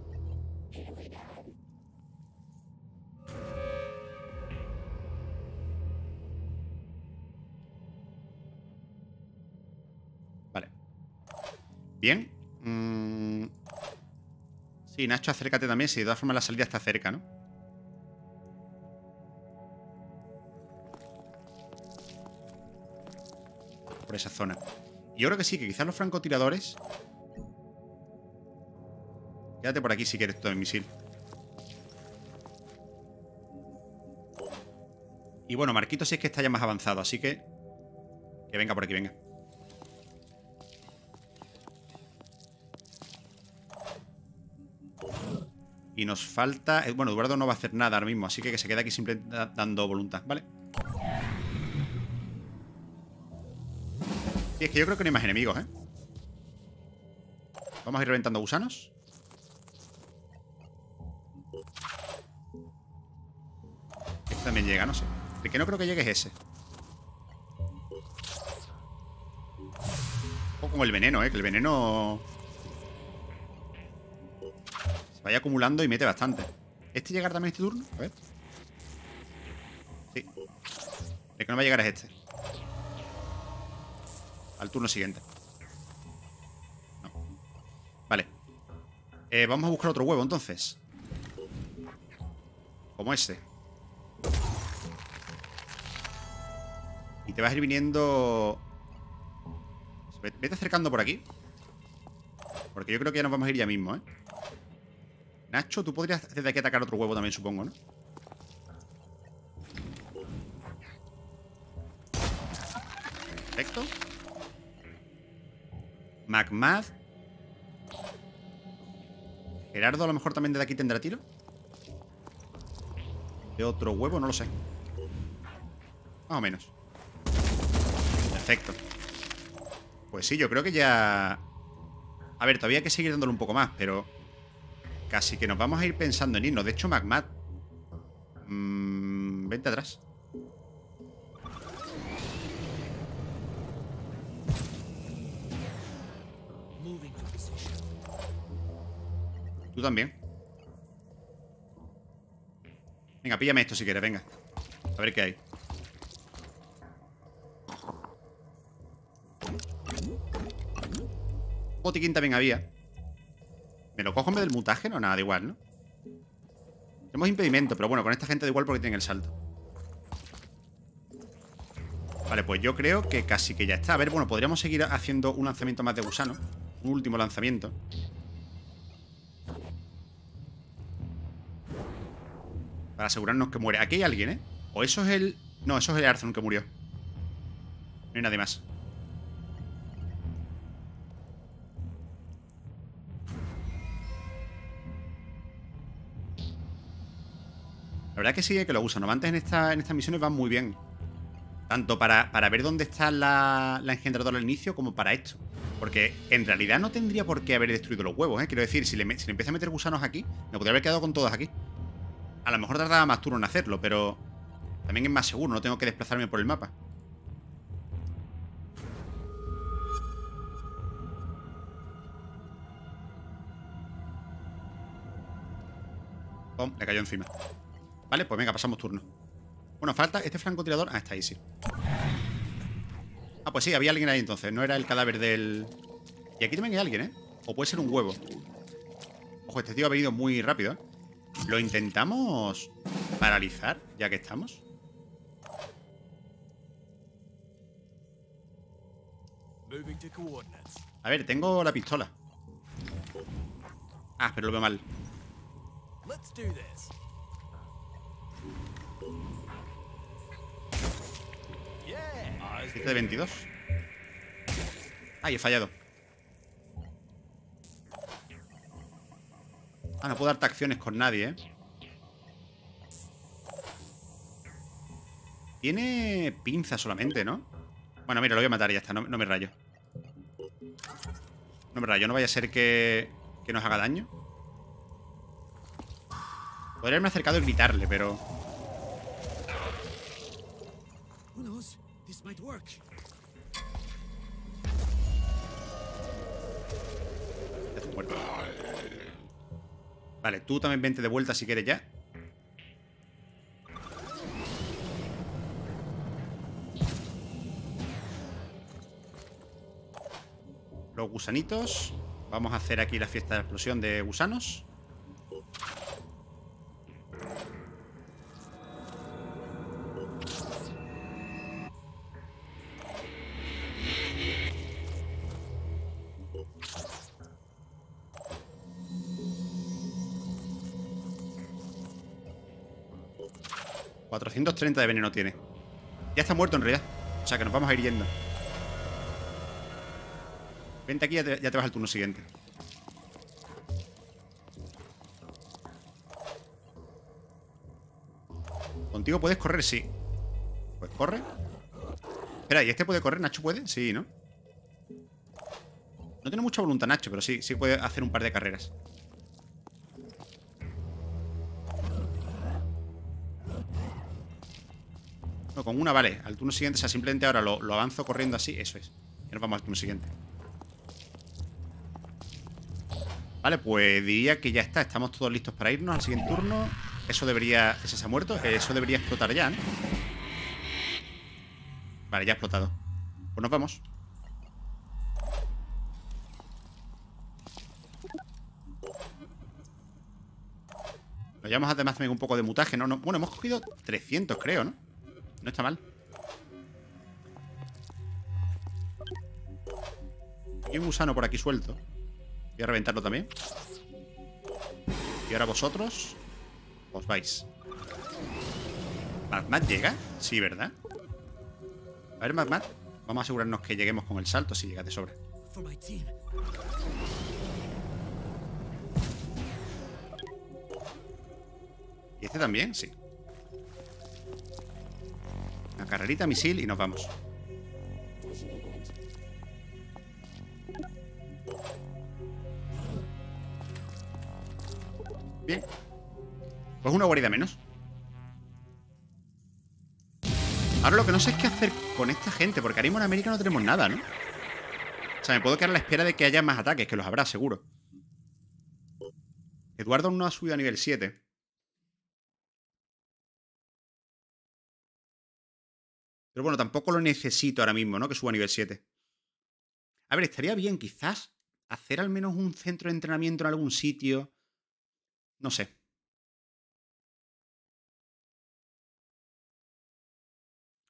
Vale. Bien. Mm... Sí, Nacho, acércate también. Si de todas formas la salida está cerca, ¿no? Por esa zona. Y yo creo que sí, que quizás los francotiradores... Quédate por aquí si quieres todo el misil. Y bueno, Marquito sí es que está ya más avanzado, así que... Que venga por aquí, venga. Y nos falta... Bueno, Eduardo no va a hacer nada ahora mismo, así que que se quede aquí siempre dando voluntad, ¿vale? Sí, es que yo creo que no hay más enemigos, ¿eh? Vamos a ir reventando gusanos. Este también llega, no sé. El que no creo que llegue es ese. O como el veneno, ¿eh? Que el veneno... se vaya acumulando y mete bastante. ¿Este llegará también este turno? A ver. Sí. El que no va a llegar es este. Al turno siguiente. No. Vale. Eh, vamos a buscar otro huevo, entonces. Como ese. Y te vas a ir viniendo... Vete acercando por aquí. Porque yo creo que ya nos vamos a ir ya mismo, ¿eh? Nacho, tú podrías desde aquí atacar otro huevo también, supongo, ¿no? Perfecto. Magmad. Gerardo a lo mejor también desde aquí tendrá tiro. ¿De otro huevo? No lo sé. Más o menos. Perfecto. Pues sí, yo creo que ya... A ver, todavía hay que seguir dándole un poco más, pero... Casi que nos vamos a ir pensando en irnos. De hecho, Magmad... Mmm, vente atrás. Tú también. Venga, píllame esto si quieres, venga. A ver qué hay. Botiquín también había. ¿Me lo cojo en vez del mutagen o nada? Da igual, ¿no? Tenemos impedimento, pero bueno, con esta gente da igual porque tienen el salto. Vale, pues yo creo que casi que ya está. A ver, bueno, podríamos seguir haciendo un lanzamiento más de gusano. Un último lanzamiento. Para asegurarnos que muere. Aquí hay alguien, ¿eh? O eso es el... No, eso es el Arthur que murió. No hay nadie más. La verdad que sí, que los gusanovantes en, esta, en estas misiones van muy bien. Tanto para, para ver dónde está la, la engendradora al inicio como para esto. Porque en realidad no tendría por qué haber destruido los huevos, ¿eh? Quiero decir, si le, si le empieza a meter gusanos aquí, me podría haber quedado con todos aquí. A lo mejor tardaba más turno en hacerlo, pero también es más seguro, no tengo que desplazarme por el mapa. Pum, le cayó encima. Vale, pues venga, pasamos turno. Bueno, falta este francotirador. Ah, está ahí, sí. Ah, pues sí, había alguien ahí entonces. No era el cadáver del... Y aquí también hay alguien, ¿eh? O puede ser un huevo. Ojo, este tío ha venido muy rápido, ¿eh? Lo intentamos paralizar, ya que estamos. A ver, tengo la pistola. Ah, pero lo veo mal. siete de veintidós. Ay, he fallado. Ah, no puedo darte acciones con nadie, ¿eh? Tiene pinza solamente, ¿no? Bueno, mira, lo voy a matar y ya está. No, no me rayo. No me rayo. No vaya a ser que, que nos haga daño. Podría haberme acercado y gritarle, pero... Ya estoy muerto. Vale, tú también vente de vuelta si quieres ya. Los gusanitos. Vamos a hacer aquí la fiesta de explosión de gusanos. cuatrocientos treinta de veneno tiene. Ya está muerto en realidad. O sea que nos vamos a ir yendo. Vente aquí y ya te, ya te vas al turno siguiente. ¿Contigo puedes correr? Sí. Pues corre. Espera, ¿y este puede correr? ¿Nacho puede? Sí, ¿no? No tiene mucha voluntad Nacho, pero sí, sí puede hacer un par de carreras. No, con una vale. Al turno siguiente, o sea, simplemente ahora lo, lo avanzo corriendo así. Eso es. Y nos vamos al turno siguiente. Vale, pues diría que ya está. Estamos todos listos para irnos al siguiente turno. Eso debería... ¿Ese se ha muerto? Eso debería explotar ya, ¿no? Vale, ya ha explotado. Pues nos vamos. Lo llevamos además también un poco de mutaje, ¿no? no bueno, hemos cogido trescientos, creo, ¿no? No está mal. Hay un gusano por aquí suelto. Voy a reventarlo también. Y ahora vosotros os vais. ¿Magmat llega? Sí, ¿verdad? A ver, Magmat. Vamos a asegurarnos que lleguemos con el salto. Si llega de sobra. ¿Y este también? Sí. Una carrerita, misil y nos vamos. Bien. Pues una guarida menos. Ahora lo que no sé es qué hacer con esta gente, porque ahora mismo en América no tenemos nada, ¿no? O sea, me puedo quedar a la espera de que haya más ataques, que los habrá, seguro. Eduardo no ha subido a nivel siete. Pero bueno, tampoco lo necesito ahora mismo, ¿no? Que suba a nivel siete. A ver, estaría bien quizás hacer al menos un centro de entrenamiento en algún sitio. No sé.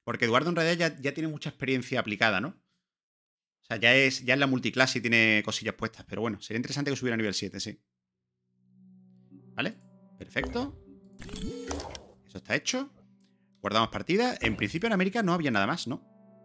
Porque Eduardo en realidad ya, ya tiene mucha experiencia aplicada, ¿no? O sea, ya es, ya es la multiclase y tiene cosillas puestas. Pero bueno, sería interesante que subiera a nivel siete, sí. ¿Vale? Perfecto. Eso está hecho. Guardamos partida. En principio en América no había nada más, ¿no?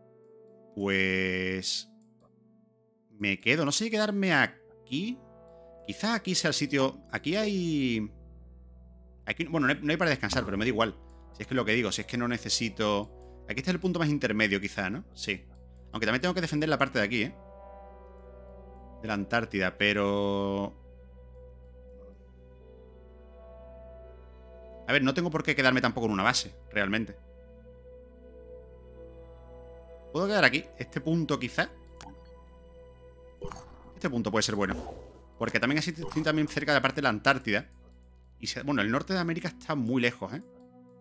Pues... me quedo. No sé si quedarme aquí. Quizás aquí sea el sitio... Aquí hay... Aquí... Bueno, no hay, no hay para descansar, pero me da igual. Si es que es lo que digo, si es que no necesito... Aquí está el punto más intermedio, quizá, ¿no? Sí. Aunque también tengo que defender la parte de aquí, ¿eh? De la Antártida, pero... A ver, no tengo por qué quedarme tampoco en una base, realmente. ¿Puedo quedar aquí? Este punto, quizá. Este punto puede ser bueno. Porque también así estoy también cerca de la parte de la Antártida. Y se... bueno, el norte de América está muy lejos, ¿eh?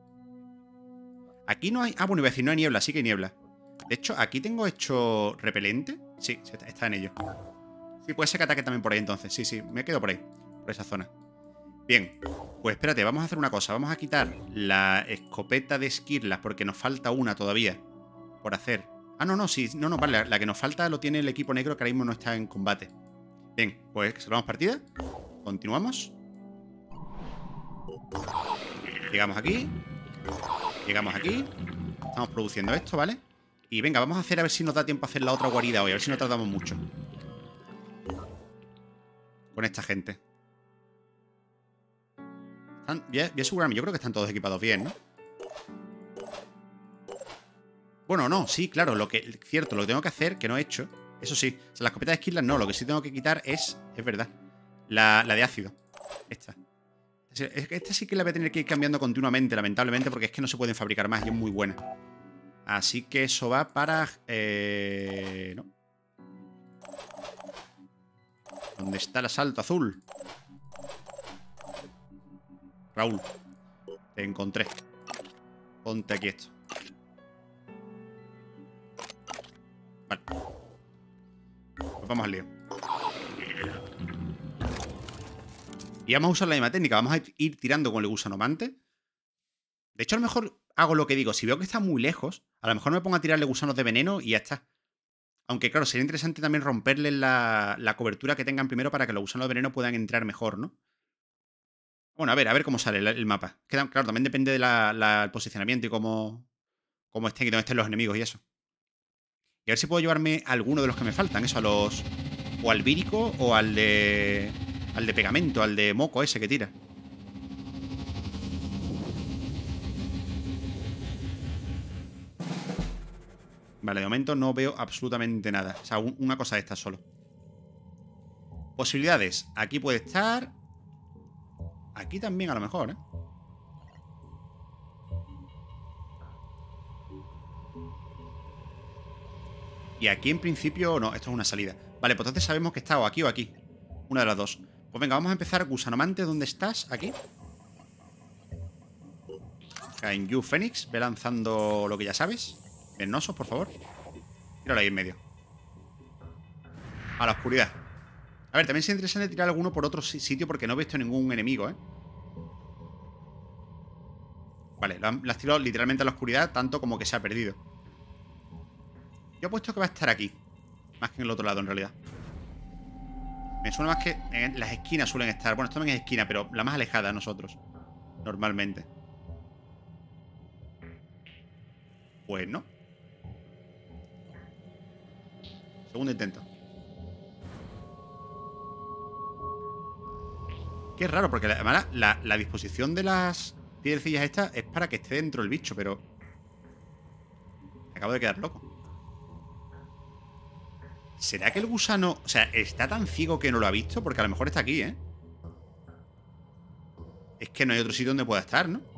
Aquí no hay... Ah, bueno, iba a decir, no hay niebla, sí que hay niebla. De hecho, aquí tengo hecho repelente. Sí, está en ello. Sí, puede ser que ataque también por ahí entonces. Sí, sí, me quedo por ahí. Por esa zona. Bien, pues espérate, vamos a hacer una cosa. Vamos a quitar la escopeta de esquirlas porque nos falta una todavía por hacer. Ah, no, no, sí, no, no, vale. La que nos falta lo tiene el equipo negro que ahora mismo no está en combate. Bien, pues salvamos partida. Continuamos. Llegamos aquí. Llegamos aquí. Estamos produciendo esto, ¿vale? Y venga, vamos a hacer a ver si nos da tiempo a hacer la otra guarida hoy. A ver si no tardamos mucho con esta gente. Están, voy, a, voy a asegurarme, yo creo que están todos equipados bien, ¿no? Bueno, no, sí, claro, lo que, cierto, lo que tengo que hacer, que no he hecho, eso sí, o sea, la escopeta de esquirlas no, lo que sí tengo que quitar es, es verdad, la, la de ácido, esta. Es que esta sí que la voy a tener que ir cambiando continuamente, lamentablemente, porque es que no se pueden fabricar más y es muy buena. Así que eso va para... Eh, ¿no? ¿Dónde está el asalto azul? Raúl, te encontré. Ponte aquí esto. Vale. Pues vamos al lío. Y vamos a usar la misma técnica. Vamos a ir tirando con el gusanomante. De hecho, a lo mejor hago lo que digo. Si veo que está muy lejos, a lo mejor me pongo a tirarle gusanos de veneno y ya está. Aunque, claro, sería interesante también romperle la, la cobertura que tengan primero para que los gusanos de veneno puedan entrar mejor, ¿no? Bueno, a ver, a ver cómo sale el, el mapa. Claro, también depende del de posicionamiento y cómo, cómo estén y dónde estén los enemigos y eso. Y a ver si puedo llevarme a alguno de los que me faltan. Eso, a los... O al vírico o al de... Al de pegamento, al de moco ese que tira. Vale, de momento no veo absolutamente nada. O sea, un, una cosa de estas solo. Posibilidades. Aquí puede estar. Aquí también a lo mejor, ¿eh? Y aquí en principio... No, esto es una salida. Vale, pues entonces sabemos que está o aquí o aquí. Una de las dos. Pues venga, vamos a empezar. Gusanomante, ¿dónde estás? Aquí. En You Fénix. Ve lanzando lo que ya sabes. Venosos, por favor. Tíralo ahí en medio. A la oscuridad. A ver, también sería interesante tirar alguno por otro sitio porque no he visto ningún enemigo, ¿eh? Vale, las tiro literalmente a la oscuridad, tanto como que se ha perdido. Yo he puesto que va a estar aquí. Más que en el otro lado, en realidad. Me suena más que en las esquinas suelen estar. Bueno, esto también es esquina, pero la más alejada de nosotros. Normalmente. Pues no. Segundo intento. Qué raro, porque además la, la disposición de las piedrecillas estas es para que esté dentro el bicho, pero... Me acabo de quedar loco. ¿Será que el gusano... O sea, está tan ciego que no lo ha visto? Porque a lo mejor está aquí, ¿eh? Es que no hay otro sitio donde pueda estar, ¿no?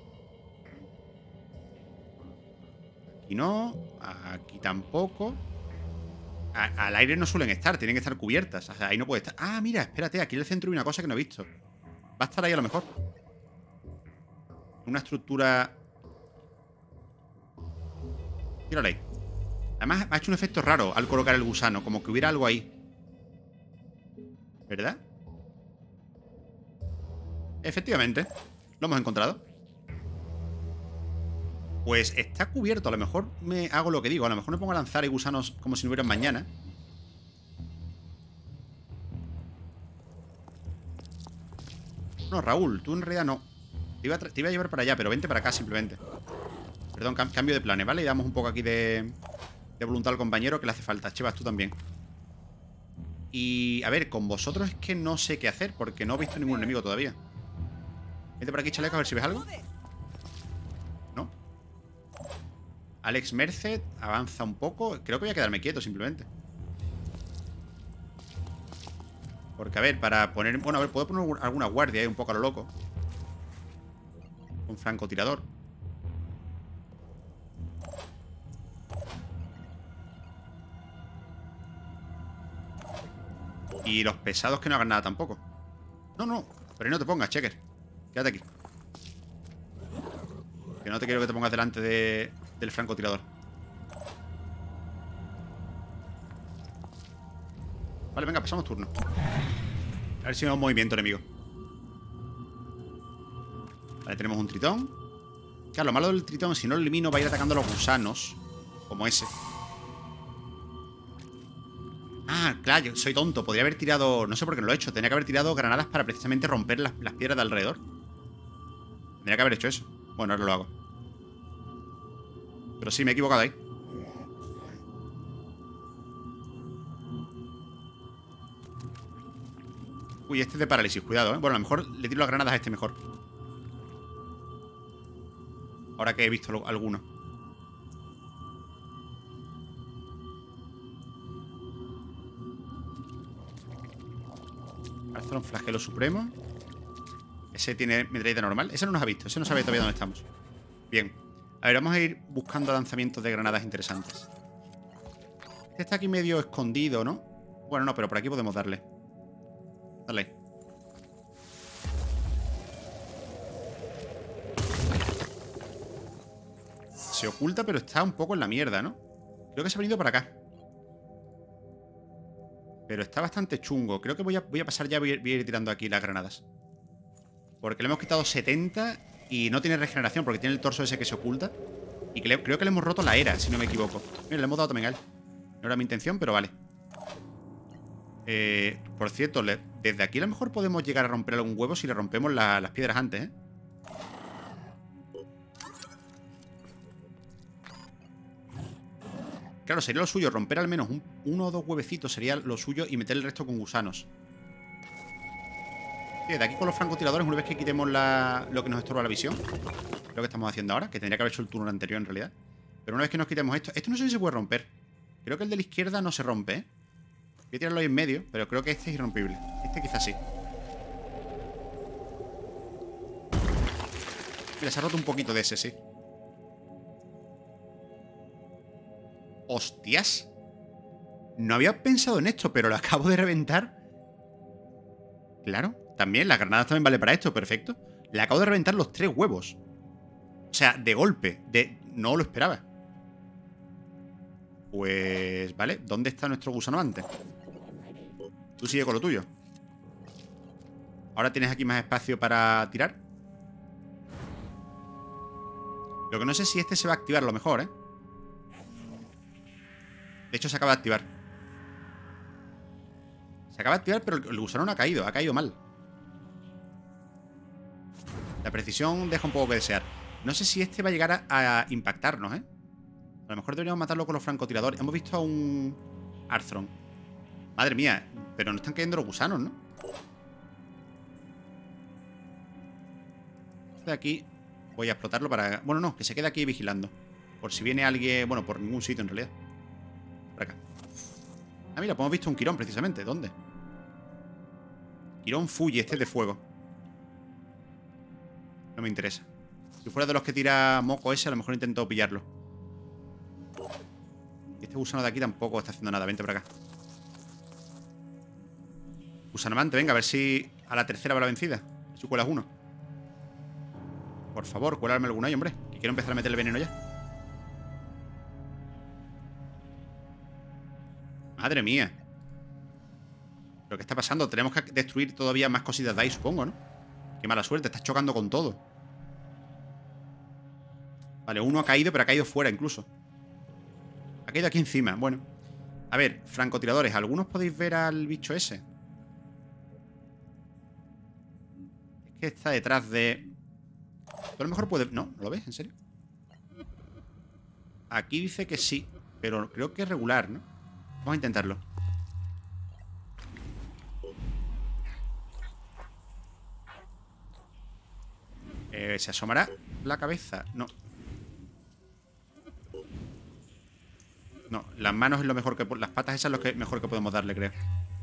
Aquí no. Aquí tampoco. A, al aire no suelen estar, tienen que estar cubiertas. O sea, ahí no puede estar. Ah, mira, espérate, aquí en el centro hay una cosa que no he visto. Va a estar ahí a lo mejor. Una estructura... Tíralo ahí. Además, ha hecho un efecto raro al colocar el gusano. Como que hubiera algo ahí. ¿Verdad? Efectivamente. Lo hemos encontrado. Pues está cubierto. A lo mejor me hago lo que digo. A lo mejor me pongo a lanzar y gusanos como si no hubieran mañana. No, Raúl, tú en realidad no. Te iba, a te iba a llevar para allá, pero vente para acá simplemente. Perdón, cam cambio de planes, ¿vale? Y damos un poco aquí de, de voluntad al compañero que le hace falta. Chivas, tú también. Y, a ver, con vosotros es que no sé qué hacer, porque no he visto ningún enemigo todavía. Vente por aquí, chaleco, a ver si ves algo. ¿No? Alex Merced avanza un poco. Creo que voy a quedarme quieto simplemente. Porque, a ver, para poner... Bueno, a ver, puedo poner alguna guardia ahí un poco a lo loco. Un francotirador. Y los pesados que no hagan nada tampoco. No, no, pero ahí no te pongas, Checker. Quédate aquí. Que no te quiero que te pongas delante de, del francotirador. Vale, venga, pasamos turno. A ver si vemos movimiento enemigo. Vale, tenemos un tritón. Claro, lo malo del tritón, si no lo elimino, va a ir atacando a los gusanos. Como ese. Ah, claro, yo soy tonto. Podría haber tirado... No sé por qué no lo he hecho. Tenía que haber tirado granadas para precisamente romper las, las piedras de alrededor. Tendría que haber hecho eso. Bueno, ahora lo hago. Pero sí, me he equivocado ahí. Uy, este es de parálisis. Cuidado, ¿eh? Bueno, a lo mejor le tiro las granadas a este mejor. Ahora que he visto lo, alguno. Alza un flagelo supremo. Ese tiene metralleta normal. Ese no nos ha visto. Ese no sabe todavía dónde estamos. Bien. A ver, vamos a ir buscando lanzamientos de granadas interesantes. Este está aquí medio escondido, ¿no? Bueno, no, pero por aquí podemos darle. Dale ahí. Se oculta, pero está un poco en la mierda, ¿no? Creo que se ha venido para acá. Pero está bastante chungo. Creo que voy a, voy a pasar ya, voy a, voy a ir tirando aquí las granadas. Porque le hemos quitado setenta y no tiene regeneración porque tiene el torso ese que se oculta. Y que le, creo que le hemos roto la era, si no me equivoco. Mira, le hemos dado también a él. No era mi intención, pero vale. Eh, por cierto, le, desde aquí a lo mejor podemos llegar a romper algún huevo si le rompemos la, las piedras antes, ¿eh? Claro, sería lo suyo, romper al menos un, uno o dos huevecitos sería lo suyo y meter el resto con gusanos. Sí, de aquí con los francotiradores, una vez que quitemos la, lo que nos estorba la visión, lo que estamos haciendo ahora, que tendría que haber hecho el turno anterior en realidad. Pero una vez que nos quitemos esto, esto no sé si se puede romper. Creo que el de la izquierda no se rompe, ¿eh? Voy a tirarlo ahí en medio, pero creo que este es irrompible. Este quizás sí. Mira, se ha roto un poquito de ese, sí. ¡Hostias! No había pensado en esto, pero lo acabo de reventar. Claro, también, las granadas también vale para esto, perfecto. Le acabo de reventar los tres huevos. O sea, de golpe. De... No lo esperaba. Pues... Vale, ¿dónde está nuestro gusano antes? Tú sigue con lo tuyo. Ahora tienes aquí más espacio para tirar. Lo que no sé es si este se va a activar a lo mejor, ¿eh? De hecho, se acaba de activar. Se acaba de activar, pero el gusano no ha caído. Ha caído mal. La precisión deja un poco que desear. No sé si este va a llegar a, a impactarnos, ¿eh? A lo mejor deberíamos matarlo con los francotiradores. Hemos visto a un Arthron. Madre mía, pero no están cayendo los gusanos, ¿no? Este de aquí voy a explotarlo para... Bueno, no, que se quede aquí vigilando. Por si viene alguien... Bueno, por ningún sitio en realidad. Por acá. Ah, mira, pues hemos visto un Quirón precisamente. ¿Dónde? Quirón Fuji, este es de fuego. No me interesa. Si fuera de los que tira moco ese, a lo mejor intento pillarlo. Y este gusano de aquí tampoco está haciendo nada. Vente por acá. Gusanomante, venga, a ver si a la tercera va la vencida. A ver si cuelas uno. Por favor, cuelarme alguno ahí, hombre. Que quiero empezar a meterle veneno ya. Madre mía. ¿Pero qué está pasando? Tenemos que destruir todavía más cositas de ahí, supongo, ¿no? Qué mala suerte, estás chocando con todo. Vale, uno ha caído, pero ha caído fuera incluso. Ha caído aquí encima. Bueno. A ver, francotiradores. ¿Algunos podéis ver al bicho ese? Es que está detrás de... Tú a lo mejor puede... No, ¿no lo ves? ¿En serio? Aquí dice que sí, pero creo que es regular, ¿no? Vamos a intentarlo. Eh, ¿Se asomará la cabeza? No. No, las manos es lo mejor que... Las patas esas es lo que mejor que podemos darle, creo.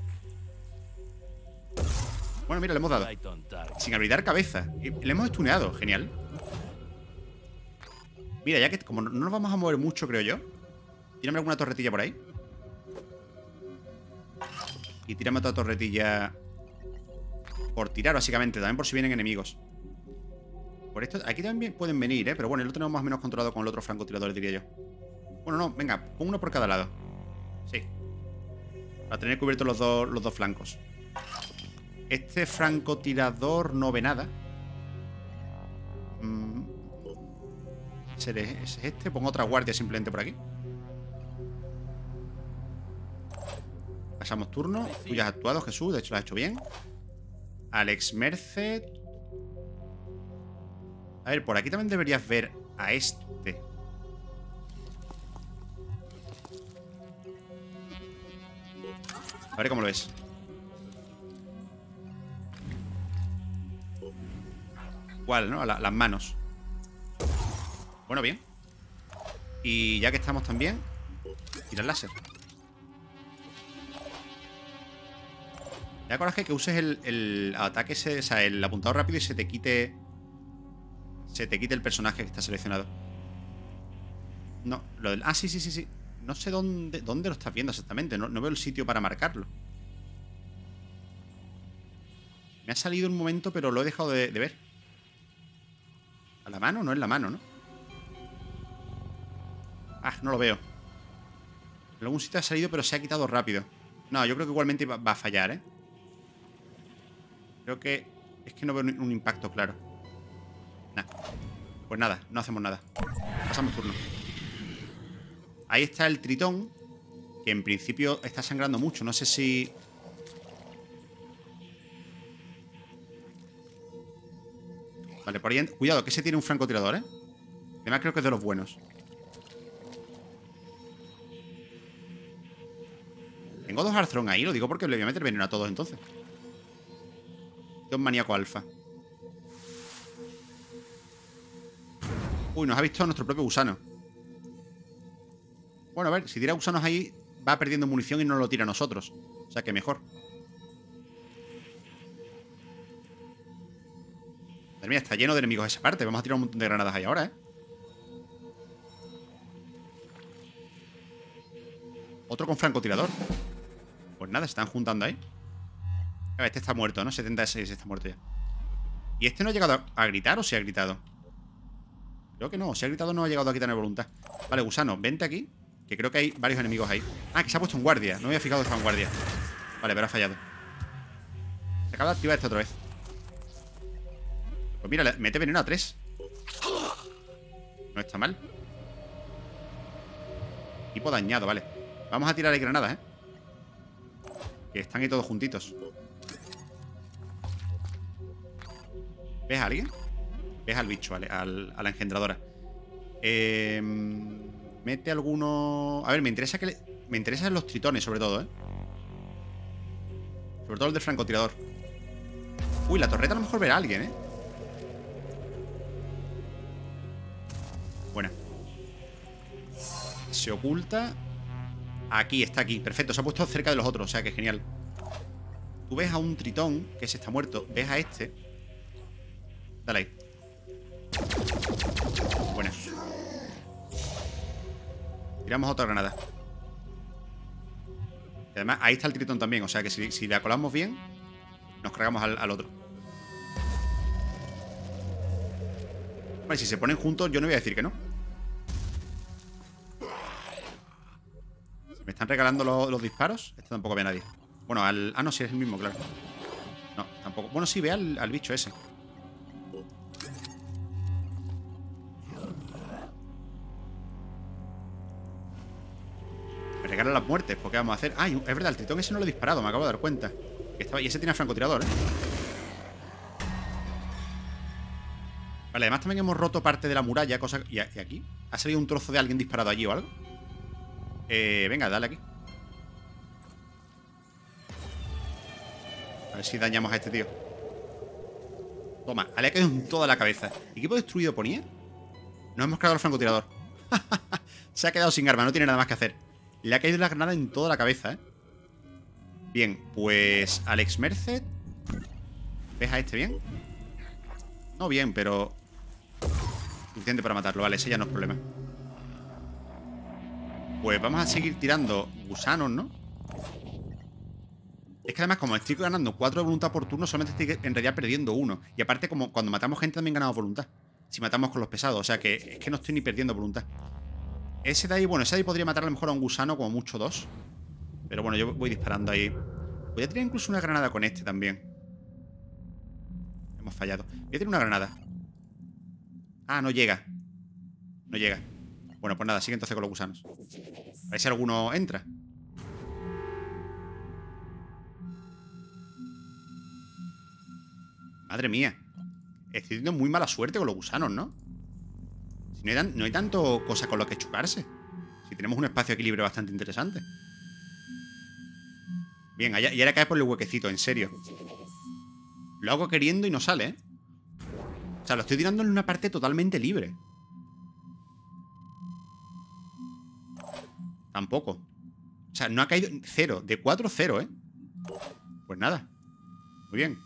Bueno, mira, le hemos dado. Sin habilitar cabeza. Y le hemos estuneado. Genial. Mira, ya que como no nos vamos a mover mucho, creo yo. Tírame alguna torretilla por ahí. Y tírame otra torretilla por tirar, básicamente. También por si vienen enemigos. Por esto, aquí también pueden venir, ¿eh? Pero bueno, lo tenemos más o menos controlado con el otro francotirador, diría yo. Bueno, no, venga, pon uno por cada lado. Sí. Para tener cubiertos los dos, los dos flancos. Este francotirador no ve nada. Mm. ¿Ese es este? Pongo otra guardia simplemente por aquí. Pasamos turno. Tú ya has actuado, Jesús. De hecho, lo has hecho bien. Alex Merced. A ver, por aquí también deberías ver a este. A ver cómo lo ves. Igual, ¿no? A la, las manos. Bueno, bien. Y ya que estamos también, tira el láser. Da coraje que uses el, el ataque ese, o sea, el apuntado rápido y se te quite. Se te quite el personaje que está seleccionado. No, lo del. Ah, sí, sí, sí, sí. No sé dónde, dónde lo estás viendo exactamente. No, no veo el sitio para marcarlo. Me ha salido un momento, pero lo he dejado de, de ver. ¿A la mano? No es la mano, ¿no? Ah, no lo veo. En algún sitio ha salido, pero se ha quitado rápido. No, yo creo que igualmente va, va a fallar, ¿eh? Creo que... Es que no veo un impacto claro. Nah. Pues nada, no hacemos nada. Pasamos turno. Ahí está el tritón, que en principio está sangrando mucho. No sé si... Vale, por ahí... Cuidado, que ese tiene un francotirador, ¿eh? Además creo que es de los buenos. Tengo dos Arthrón ahí, lo digo porque le voy a meter veneno a todos entonces. Dos maníaco alfa. Uy, nos ha visto nuestro propio gusano. Bueno, a ver, si tira gusanos ahí, va perdiendo munición y no lo tira a nosotros. O sea que mejor. Madre mía, está lleno de enemigos esa parte. Vamos a tirar un montón de granadas ahí ahora, ¿eh? Otro con francotirador. Pues nada, se están juntando ahí. A ver, este está muerto, ¿no? setenta y seis está muerto ya. ¿Y este no ha llegado a gritar o se ha gritado? Creo que no, si ha gritado no ha llegado aquí tan de voluntad. Vale, gusano, vente aquí. Que creo que hay varios enemigos ahí. Ah, que se ha puesto en guardia. No me había fijado que estaba en guardia. Vale, pero ha fallado. Se acaba de activar este otra vez. Pues mira, le mete veneno a tres. No está mal. Equipo dañado, vale. Vamos a tirar ahí granadas, ¿eh? Que están ahí todos juntitos. ¿Ves a alguien? ¿Ves al bicho? Al, al, a la engendradora. Eh, mete alguno... A ver, me interesa que le... Me interesan los tritones, sobre todo, ¿eh? Sobre todo el del francotirador. Uy, la torreta a lo mejor verá a alguien, ¿eh? Buena. Se oculta. Aquí, está aquí. Perfecto, se ha puesto cerca de los otros, o sea que genial. Tú ves a un tritón, que ese está muerto. Ves a este. Dale ahí. Buena. Tiramos otra granada. Y además, ahí está el tritón también. O sea que si, si la colamos bien, nos cargamos al, al otro. Vale, si se ponen juntos, yo no voy a decir que no. ¿Me están regalando los, los disparos? Este tampoco ve a nadie. Bueno, al... Ah, no, sí, es el mismo, claro. No, tampoco. Bueno, sí, ve al, al bicho ese. llegar a las muertes. ¿Por qué vamos a hacer? Ah, es verdad, el tritón ese no lo he disparado, me acabo de dar cuenta. Que estaba... Y ese tiene francotirador, ¿eh? Vale, además también hemos roto parte de la muralla, cosa... ¿Y aquí? ¿Ha salido un trozo de alguien disparado allí o algo? Eh, venga, dale aquí. A ver si dañamos a este tío. Toma, le ha caído en toda la cabeza. ¿Equipo destruido ponía? Nos hemos cargado el francotirador. Se ha quedado sin arma, no tiene nada más que hacer. Le ha caído la granada en toda la cabeza, ¿eh? Bien, pues... Alex Merced. ¿Ves a este bien? No bien, pero... suficiente para matarlo, vale, ese ya no es problema. Pues vamos a seguir tirando gusanos, ¿no? Es que además, como estoy ganando cuatro de voluntad por turno, solamente estoy en realidad perdiendo uno. Y aparte, como cuando matamos gente también ganamos voluntad. Si matamos con los pesados, o sea que es que no estoy ni perdiendo voluntad. Ese de ahí, bueno, ese de ahí podría matar a lo mejor a un gusano, como mucho dos. Pero bueno, yo voy disparando ahí. Voy a tirar incluso una granada con este también. Hemos fallado. Voy a tirar una granada. Ah, no llega. No llega. Bueno, pues nada, sigue entonces con los gusanos. A ver si alguno entra. Madre mía. Estoy teniendo muy mala suerte con los gusanos, ¿no? Si no hay, tan, no hay tanto cosa con lo que chocarse. Si tenemos un espacio de equilibrio bastante interesante. Bien, allá, y ahora cae por el huequecito, en serio. Lo hago queriendo y no sale, ¿eh? O sea, lo estoy tirando en una parte totalmente libre. Tampoco. O sea, no ha caído... Cero. De cuatro, cero, ¿eh? Pues nada. Muy bien.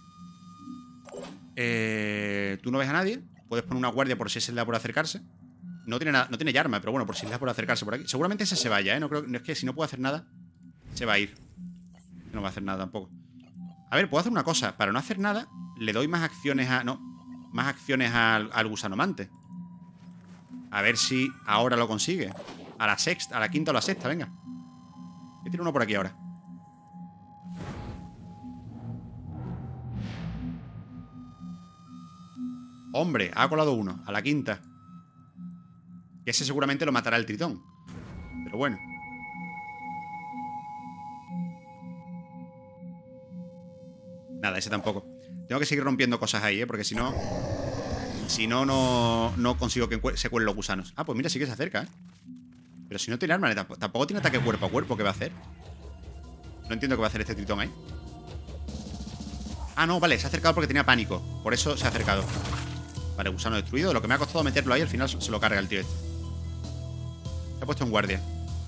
Eh, Tú no ves a nadie. Puedes poner una guardia por si ese le da por acercarse. No tiene nada, no tiene ya arma, pero bueno, por si le da por acercarse por aquí. Seguramente ese se vaya, ¿eh? No creo, no es que si no puedo hacer nada, se va a ir. No va a hacer nada tampoco. A ver, puedo hacer una cosa. Para no hacer nada, le doy más acciones a... No, más acciones al, al gusanomante. A ver si ahora lo consigue. A la sexta, a la quinta o la sexta, venga. Voy a tirar uno por aquí ahora. Hombre, ha colado uno. A la quinta. Y ese seguramente lo matará el tritón. Pero bueno. Nada, ese tampoco. Tengo que seguir rompiendo cosas ahí, ¿eh? Porque si no... Si no, no, no consigo que se cuelen los gusanos. Ah, pues mira, sí que se acerca, ¿eh? Pero si no tiene arma, tampoco, tampoco tiene ataque cuerpo a cuerpo. ¿Qué va a hacer? No entiendo qué va a hacer este tritón ahí. Ah, no, vale, se ha acercado porque tenía pánico. Por eso se ha acercado. Vale, gusano destruido. Lo que me ha costado meterlo ahí, al final se lo carga el tío este. Se ha puesto en guardia.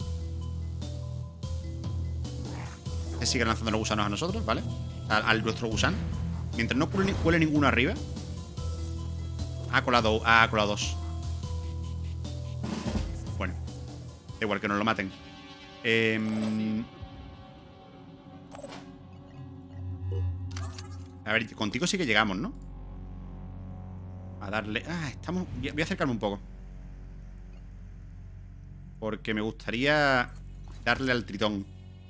Se sigue lanzando los gusanos a nosotros, ¿vale? Al, al nuestro gusano. Mientras no cuele, cuele ninguno arriba. Ha colado, ha colado dos. Bueno, da igual que nos lo maten. eh... A ver, contigo sí que llegamos, ¿no? A darle... Ah, estamos... Voy a acercarme un poco. Porque me gustaría darle al tritón.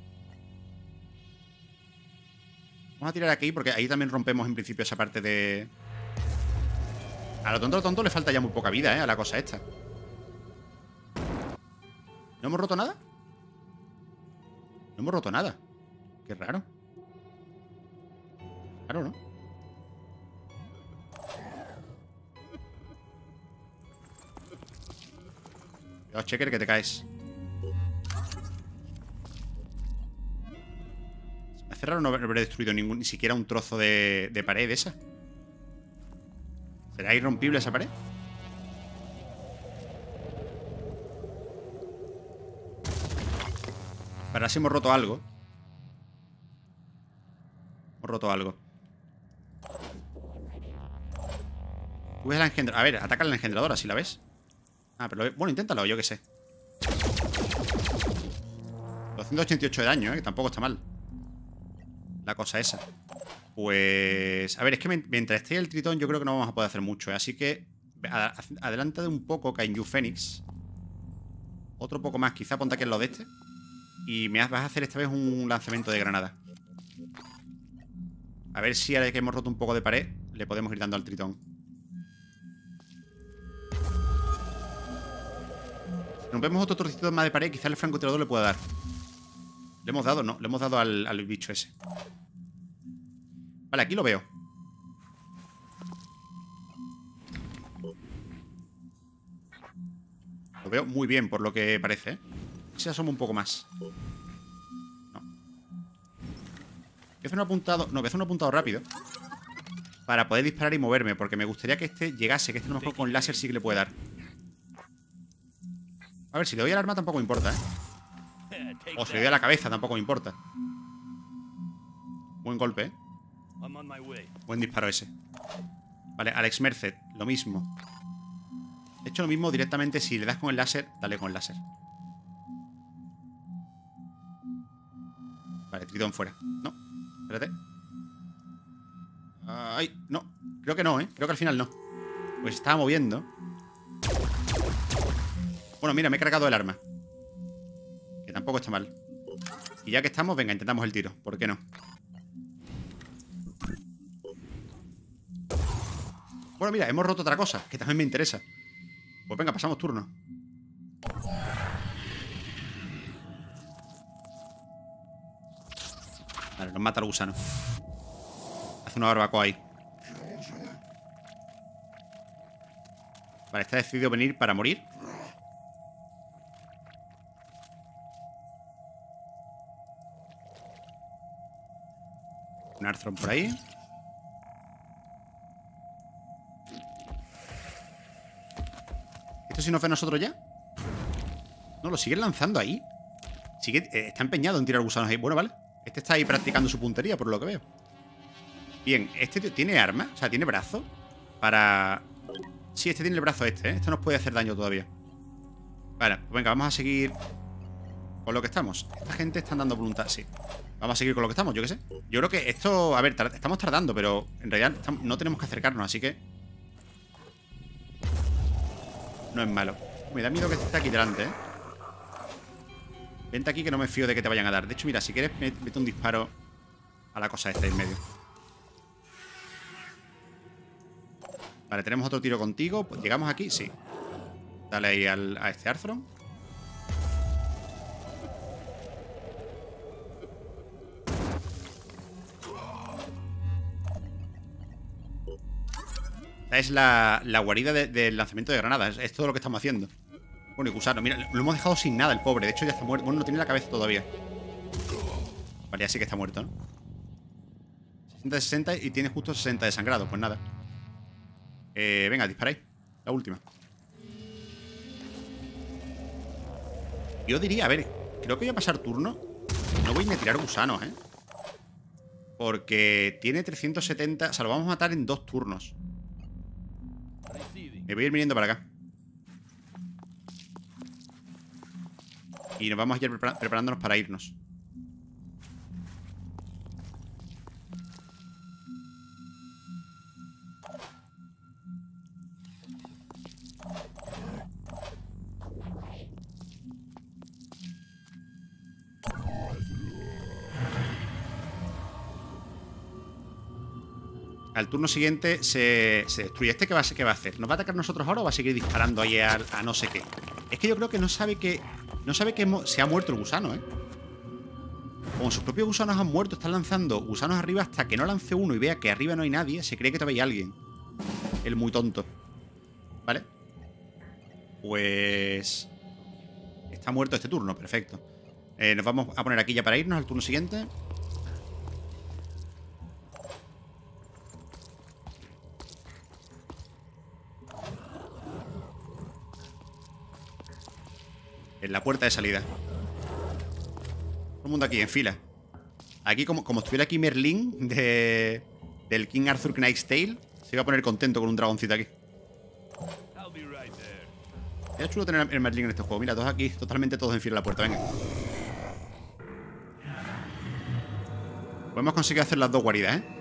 Vamos a tirar aquí porque ahí también rompemos en principio esa parte de... A lo tonto, a lo tonto le falta ya muy poca vida, ¿eh? A la cosa esta. ¿No hemos roto nada? No hemos roto nada. Qué raro. Claro, ¿no? Cuidado, checker, que te caes. Me hace raro no haber destruido ningún, ni siquiera un trozo de, de pared esa. ¿Será irrompible esa pared? Para si hemos roto algo. Hemos roto algo. Tú ves la engendradora. A ver, ataca a la engendradora, si la ves. Ah, pero lo... bueno, inténtalo, yo qué sé. doscientos ochenta y ocho de daño, ¿eh? Que tampoco está mal. La cosa esa. Pues... A ver, es que mientras esté el tritón yo creo que no vamos a poder hacer mucho, ¿eh? Así que... Adelanta de un poco, Kaiju Fénix. Otro poco más, quizá ponte aquí en lo de este. Y me vas a hacer esta vez un lanzamiento de granada. A ver si ahora que hemos roto un poco de pared le podemos ir dando al tritón. Si rompemos otro trocito más de pared, quizá el francotirador le pueda dar. Le hemos dado, no, le hemos dado al, al bicho ese. Vale, aquí lo veo. Lo veo muy bien, por lo que parece, ¿eh? Si asomo un poco más. No. Voy a hacer un apuntado. No, voy a hacer un apuntado rápido. Para poder disparar y moverme. Porque me gustaría que este llegase. Que este a lo mejor con láser sí que le puede dar. A ver, si le doy al arma tampoco me importa, ¿eh? O si le doy a la cabeza tampoco me importa. Buen golpe, ¿eh? Buen disparo ese. Vale, Alex Merced, lo mismo. He hecho lo mismo directamente. Si le das con el láser, dale con el láser. Vale, Tritón fuera. No, espérate. Ay, no, creo que no, ¿eh? Creo que al final no. Pues estaba moviendo. Bueno, mira, me he cargado el arma. Que tampoco está mal. Y ya que estamos, venga, intentamos el tiro. ¿Por qué no? Bueno, mira, hemos roto otra cosa, que también me interesa. Pues venga, pasamos turno. Vale, nos mata el gusano. Hace una barbacoa ahí. Vale, está decidido venir para morir. Un Arthron por ahí. ¿Esto si nos ve a nosotros ya? No, lo siguen lanzando ahí. Sigue, eh, está empeñado en tirar gusanos ahí. Bueno, vale. Este está ahí practicando su puntería, por lo que veo. Bien, este tío tiene arma. O sea, tiene brazo. Para... Sí, este tiene el brazo este, ¿eh? Esto nos puede hacer daño todavía. Vale, pues venga, vamos a seguir con lo que estamos. Esta gente está dando voluntad, sí. Vamos a seguir con lo que estamos, yo qué sé. Yo creo que esto... A ver, tar- estamos tardando, pero en realidad estamos... no tenemos que acercarnos, así que... No es malo. Me da miedo que esté aquí delante, ¿eh? Vente aquí que no me fío de que te vayan a dar. De hecho, mira, si quieres, mete un disparo a la cosa esta en medio. Vale, tenemos otro tiro contigo. Pues, ¿llegamos aquí? Sí. Dale ahí al, a este Arthron. Esta es la, la guarida de, del lanzamiento de granadas. Es, es todo lo que estamos haciendo. Bueno, y gusano, mira, lo hemos dejado sin nada el pobre. De hecho ya está muerto. Bueno, no tiene la cabeza todavía. Vale, ya sí que está muerto, ¿no? sesenta de sesenta y tiene justo sesenta de sangrado. Pues nada. Eh, venga, disparáis. La última. Yo diría, a ver, creo que voy a pasar turno. No voy ni a tirar gusanos, ¿eh? Porque tiene trescientos setenta. O sea, lo vamos a matar en dos turnos. Me voy a ir viniendo para acá. Y nos vamos a ir prepar preparándonos para irnos. Al turno siguiente se, se destruye. ¿Este qué va, qué va a hacer? ¿Nos va a atacar nosotros ahora o va a seguir disparando ahí a, a no sé qué? Es que yo creo que no sabe que... No sabe que se ha muerto el gusano, ¿eh? Como sus propios gusanos han muerto, están lanzando gusanos arriba hasta que no lance uno y vea que arriba no hay nadie. Se cree que todavía hay alguien. El muy tonto. ¿Vale? Pues... Está muerto este turno, perfecto. Eh, nos vamos a poner aquí ya para irnos al turno siguiente. En la puerta de salida. Todo el mundo aquí, en fila. Aquí, como, como estuviera aquí Merlín de, del King Arthur Knight's Tale, se iba a poner contento con un dragoncito aquí. Es chulo tener el Merlín en este juego. Mira, todos aquí, totalmente todos en fila a la puerta, venga. Pues hemos conseguido hacer las dos guaridas, ¿eh?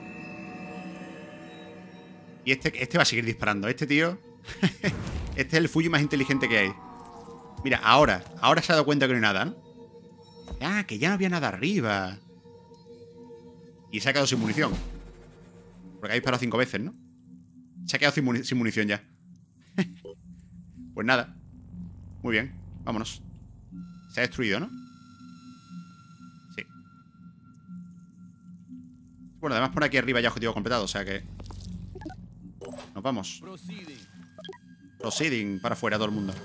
Y este, este va a seguir disparando. Este tío... Este es el Fuji más inteligente que hay. Mira, ahora, ahora se ha dado cuenta que no hay nada, ¿no? Ah, que ya no había nada arriba. Y se ha quedado sin munición. Porque ha disparado cinco veces, ¿no? Se ha quedado sin, muni sin munición ya. Pues nada. Muy bien, vámonos. Se ha destruido, ¿no? Bueno, además por aquí arriba ya objetivo completado, o sea que... Nos vamos. Proceeding para afuera todo el mundo.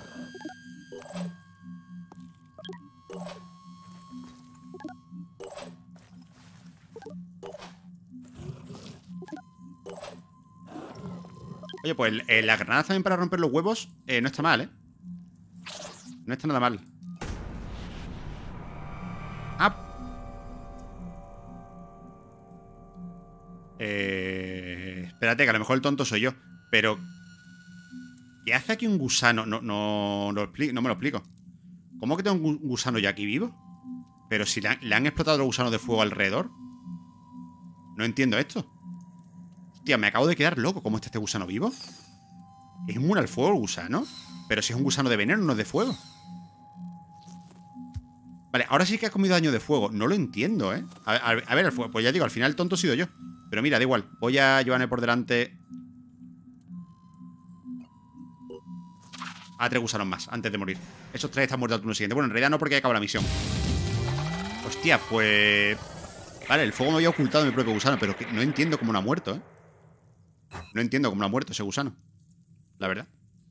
Oye, pues eh, las granadas también para romper los huevos eh, no está mal, ¿eh? No está nada mal. Ah. Eh, espérate, que a lo mejor el tonto soy yo. Pero... ¿qué hace aquí un gusano? No, no, no, no me lo explico. ¿Cómo que tengo un gusano ya aquí vivo? Pero si le han, le han explotado los gusanos de fuego alrededor. No entiendo esto. Hostia, me acabo de quedar loco. ¿Cómo está este gusano vivo? Es inmune al fuego el gusano. Pero si es un gusano de veneno, no es de fuego. Vale, ahora sí que ha comido daño de fuego. No lo entiendo, ¿eh? A, a, a ver, el fuego. Pues ya digo, al final el tonto he sido yo. Pero mira, da igual. Voy a llevarme por delante a tres gusanos más antes de morir. Esos tres están muertos al turno siguiente. Bueno, en realidad no, porque acaba la misión. Hostia, pues... Vale, el fuego me había ocultado en mi propio gusano. Pero que no entiendo cómo no ha muerto, ¿eh? No entiendo cómo no ha muerto ese gusano. La verdad.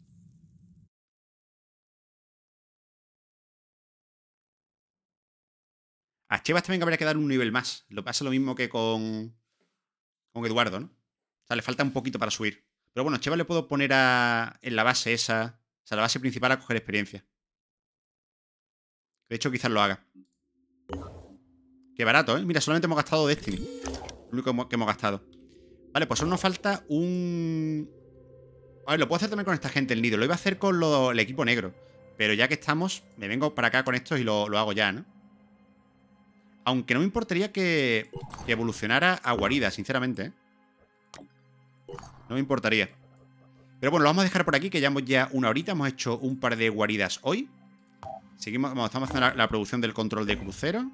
A Chevas también habría que dar un nivel más. Lo pasa lo mismo que con... Con Eduardo, ¿no? O sea, le falta un poquito para subir. Pero bueno, Chevas le puedo poner a... en la base esa... O sea, la base principal a coger experiencia. De hecho, quizás lo haga. Qué barato, ¿eh? Mira, solamente hemos gastado Destiny. Lo único que hemos gastado. Vale, pues solo nos falta un... A ver, lo puedo hacer también con esta gente, el nido. Lo iba a hacer con lo... el equipo negro. Pero ya que estamos, me vengo para acá con estos y lo, lo hago ya, ¿no? Aunque no me importaría que, que evolucionara a guarida, sinceramente, ¿eh? No me importaría. Pero bueno, lo vamos a dejar por aquí, que llevamos ya una horita. Hemos hecho un par de guaridas hoy. Seguimos, vamos, estamos haciendo la, la producción del control de crucero.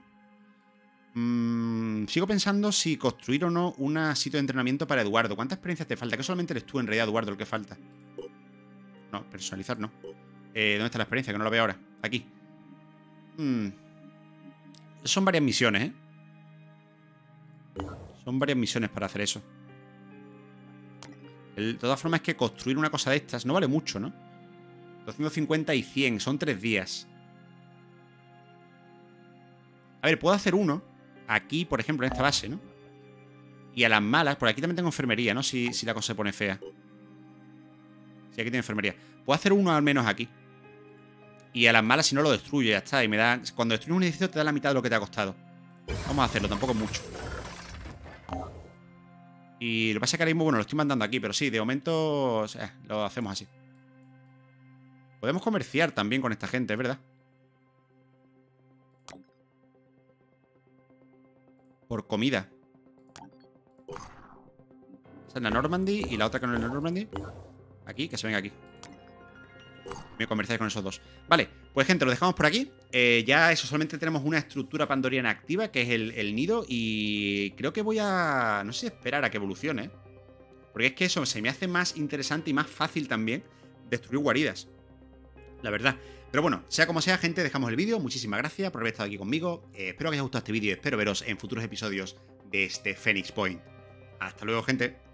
Mm, sigo pensando si construir o no un sitio de entrenamiento para Eduardo. ¿Cuánta experiencia te falta? Que solamente eres tú, en realidad, Eduardo, el que falta. No, personalizar no. Eh, ¿Dónde está la experiencia? Que no la veo ahora. Aquí. Mm. Son varias misiones, ¿eh? Son varias misiones para hacer eso. El, de todas formas, es que construir una cosa de estas no vale mucho, ¿no? doscientos cincuenta y cien. Son tres días. A ver, puedo hacer uno aquí, por ejemplo, en esta base, ¿no? Y a las malas, por aquí también tengo enfermería, ¿no? Si, si la cosa se pone fea. Sí, aquí tiene enfermería. Puedo hacer uno al menos aquí. Y a las malas, si no, lo destruye, ya está. Y me da... Cuando destruyes un edificio te da la mitad de lo que te ha costado. Vamos a hacerlo, tampoco es mucho. Y lo que pasa es que ahora mismo, bueno, lo estoy mandando aquí. Pero sí, de momento, o sea, lo hacemos así. Podemos comerciar también con esta gente, es verdad. Por comida. Esa es la Normandy y la otra que no es la Normandy. Aquí, que se venga aquí. Me comerciáis con esos dos. Vale, pues gente, lo dejamos por aquí. eh, Ya eso, solamente tenemos una estructura pandoriana activa, que es el, el nido. Y creo que voy a... no sé, esperar a que evolucione, ¿eh? Porque es que eso se me hace más interesante y más fácil también destruir guaridas, la verdad. Pero bueno, sea como sea, gente, dejamos el vídeo. Muchísimas gracias por haber estado aquí conmigo. eh, Espero que os haya gustado este vídeo y espero veros en futuros episodios de este Phoenix Point. Hasta luego, gente.